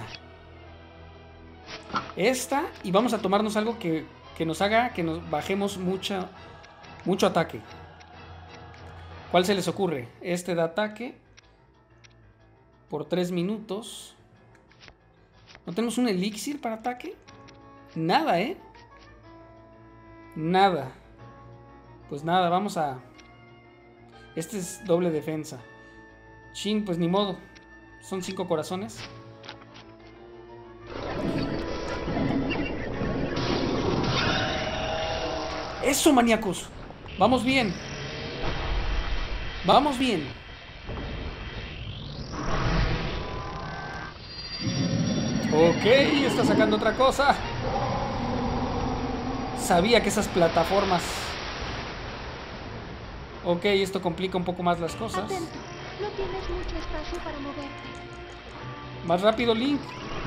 Esta. Y vamos a tomarnos algo que nos haga que nos bajemos mucho ataque. ¿Cuál se les ocurre? Este da ataque por 3 minutos. ¿No tenemos un elixir para ataque? Nada, ¿eh? Nada. Pues nada, vamos a... Este es doble defensa. Chin, pues ni modo. Son 5 corazones. ¡Eso, maníacos! Vamos bien. Vamos bien. Ok, está sacando otra cosa. Sabía que esas plataformas... Ok, esto complica un poco más las cosas. Atento, no tienes mucho espacio para moverte. Más rápido, Link.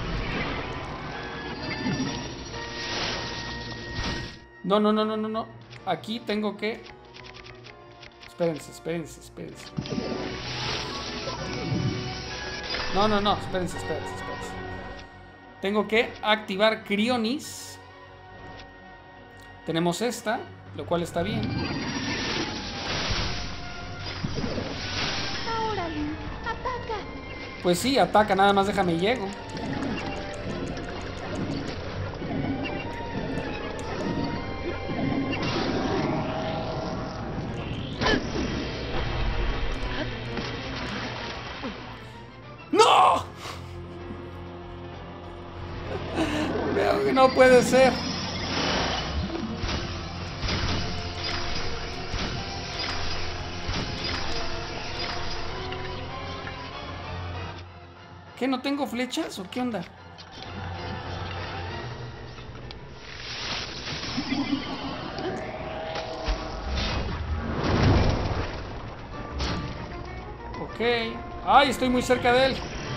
No, no, no, no, no, no. Aquí tengo que... Espérense, espérense, espérense. No, no, no, espérense, espérense, espérense. Tengo que activar Cryonis. Tenemos esta, lo cual está bien. Ahora, Link, ataca. Pues sí, ataca, nada más déjame llego. ¡No! Veo que no puede ser. ¿Qué? ¿No tengo flechas o qué onda? Ok. ¡Ay! Estoy muy cerca de él.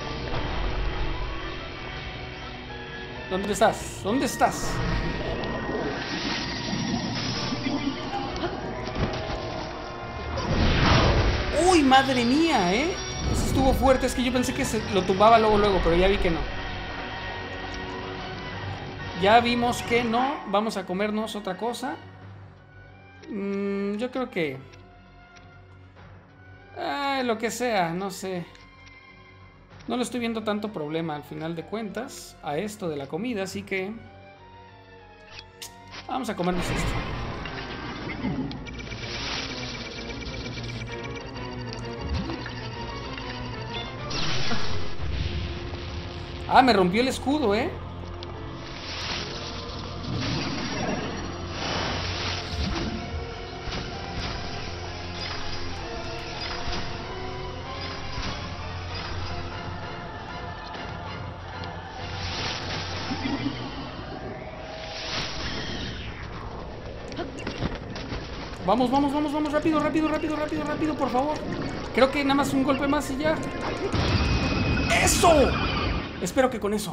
¿Dónde estás? ¿Dónde estás? ¡Uy, madre mía, eh! Eso estuvo fuerte. Es que yo pensé que se lo tumbaba luego, pero ya vi que no. Ya vimos que no. Vamos a comernos otra cosa. Yo creo que... lo que sea, no sé. No le estoy viendo tanto problema al final de cuentas a esto de la comida, así que... Vamos a comernos esto. Ah, me rompió el escudo, ¿eh? Vamos, vamos, vamos, vamos. Rápido, rápido, rápido, rápido, rápido, por favor. Creo que nada más un golpe más y ya. ¡Eso! Espero que con eso.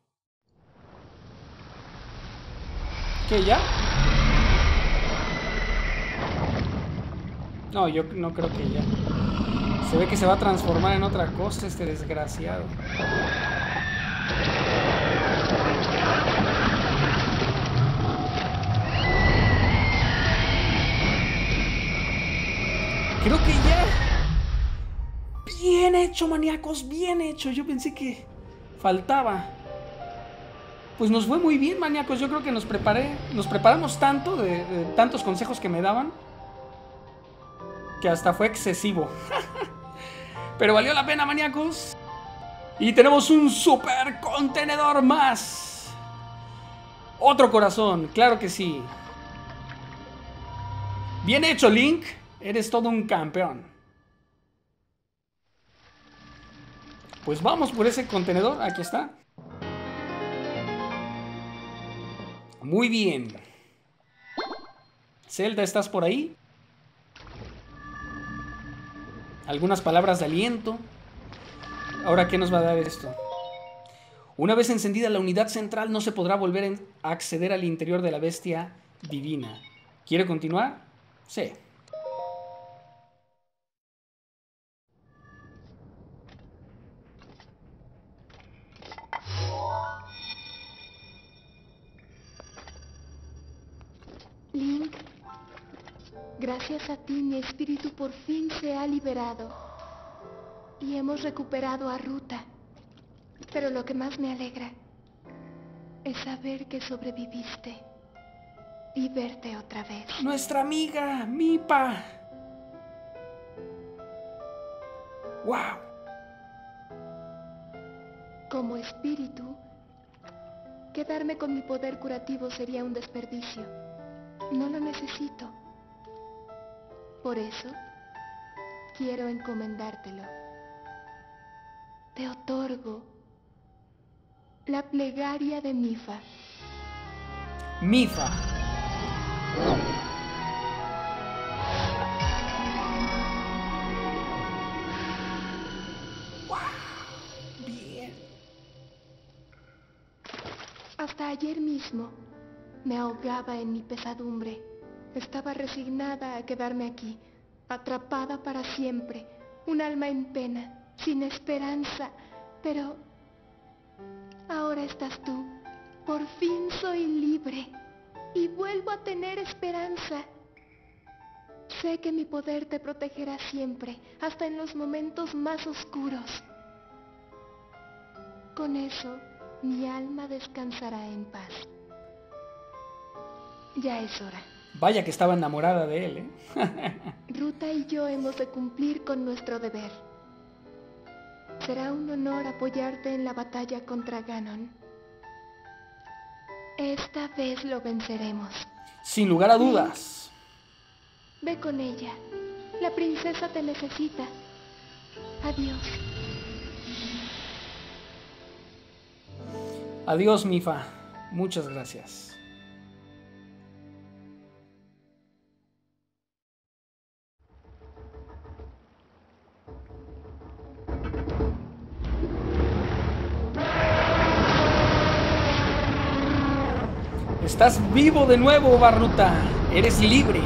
¿Qué, ya? No, yo no creo que ya. Se ve que se va a transformar en otra cosa este desgraciado. Creo que ya. Bien hecho, maníacos, bien hecho. Yo pensé que faltaba. Pues nos fue muy bien, maníacos. Yo creo que nos preparamos tanto de tantos consejos que me daban, que hasta fue excesivo. Pero valió la pena, maníacos. Y tenemos un super contenedor más. Otro corazón, claro que sí. Bien hecho, Link. Eres todo un campeón. Pues vamos por ese contenedor. Aquí está. Muy bien. Zelda, ¿estás por ahí? Algunas palabras de aliento. Ahora, ¿qué nos va a dar esto? Una vez encendida la unidad central, no se podrá volver a acceder al interior de la bestia divina. ¿Quiere continuar? Sí. Link, gracias a ti mi espíritu por fin se ha liberado y hemos recuperado a Ruta. Pero lo que más me alegra es saber que sobreviviste y verte otra vez. Nuestra amiga, Mipa. ¡Wow! Como espíritu, quedarme con mi poder curativo sería un desperdicio. No lo necesito. Por eso, quiero encomendártelo. Te otorgo la plegaria de Mipha. Mipha. ¡Wow! Bien. Hasta ayer mismo me ahogaba en mi pesadumbre. Estaba resignada a quedarme aquí, atrapada para siempre, un alma en pena, sin esperanza. Pero ahora estás tú. Por fin soy libre y vuelvo a tener esperanza. Sé que mi poder te protegerá siempre, hasta en los momentos más oscuros. Con eso, mi alma descansará en paz. Ya es hora. Vaya que estaba enamorada de él, ¿eh? Ruta y yo hemos de cumplir con nuestro deber. Será un honor apoyarte en la batalla contra Ganon. Esta vez lo venceremos. Sin lugar a dudas. Ve con ella. La princesa te necesita. Adiós. Adiós, Mipha. Muchas gracias. Estás vivo de nuevo, Barruta. Eres libre.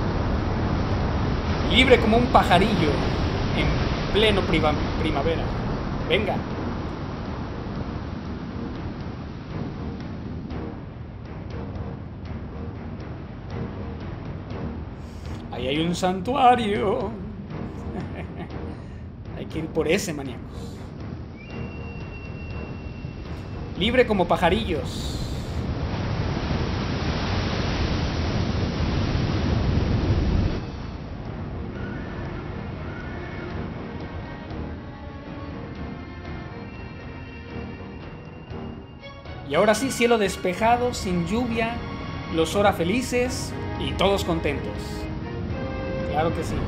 Libre como un pajarillo en pleno primavera. Venga. Ahí hay un santuario. Hay que ir por ese, maníacos. Libre como pajarillos. Y ahora sí, cielo despejado, sin lluvia, los Zora felices y todos contentos. Claro que sí.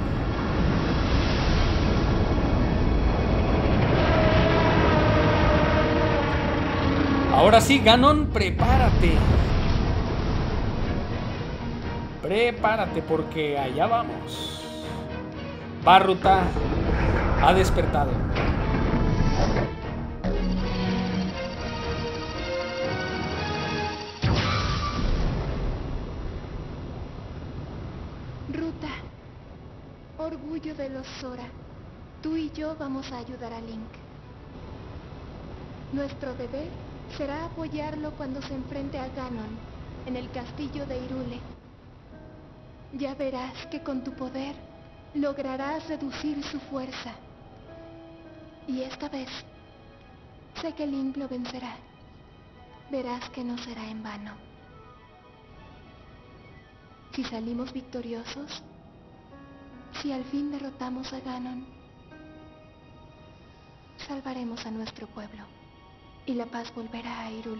Ahora sí, Ganon, prepárate. Prepárate porque allá vamos. Barruta ha despertado. Ruta, orgullo de los Zora, tú y yo vamos a ayudar a Link. Nuestro deber será apoyarlo cuando se enfrente a Ganon en el castillo de Hyrule. Ya verás que con tu poder lograrás reducir su fuerza. Y esta vez, sé que Link lo vencerá. Verás que no será en vano. Si salimos victoriosos, si al fin derrotamos a Ganon, salvaremos a nuestro pueblo y la paz volverá a Hyrule.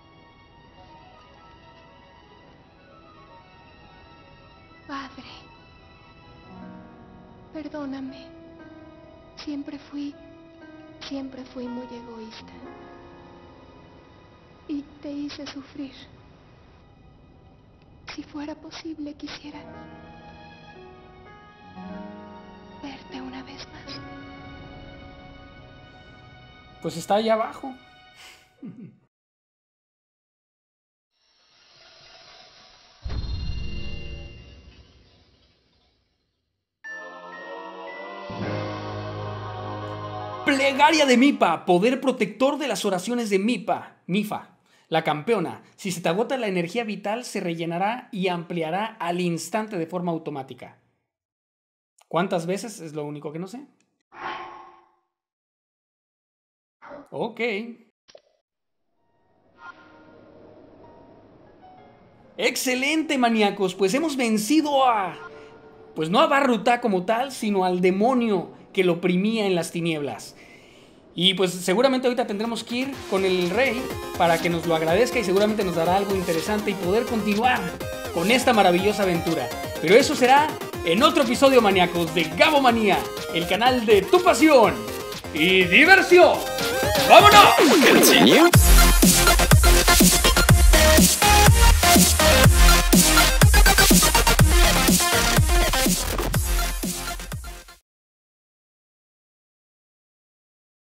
Padre, perdóname. Siempre fui muy egoísta. Y te hice sufrir. Si fuera posible, quisiera verte una vez más. Pues está allá abajo. Plegaria de Mipha, poder protector de las oraciones de Mipha, la campeona. Si se te agota la energía vital, se rellenará y ampliará al instante de forma automática. ¿Cuántas veces? Es lo único que no sé. Ok. ¡Excelente, maníacos! Pues hemos vencido a... Pues no a Barruta como tal, sino al demonio que lo oprimía en las tinieblas. Y pues seguramente ahorita tendremos que ir con el rey para que nos lo agradezca y seguramente nos dará algo interesante y poder continuar con esta maravillosa aventura. Pero eso será en otro episodio, maníacos, de Gabomanía, el canal de tu pasión y diversión. ¡Vámonos!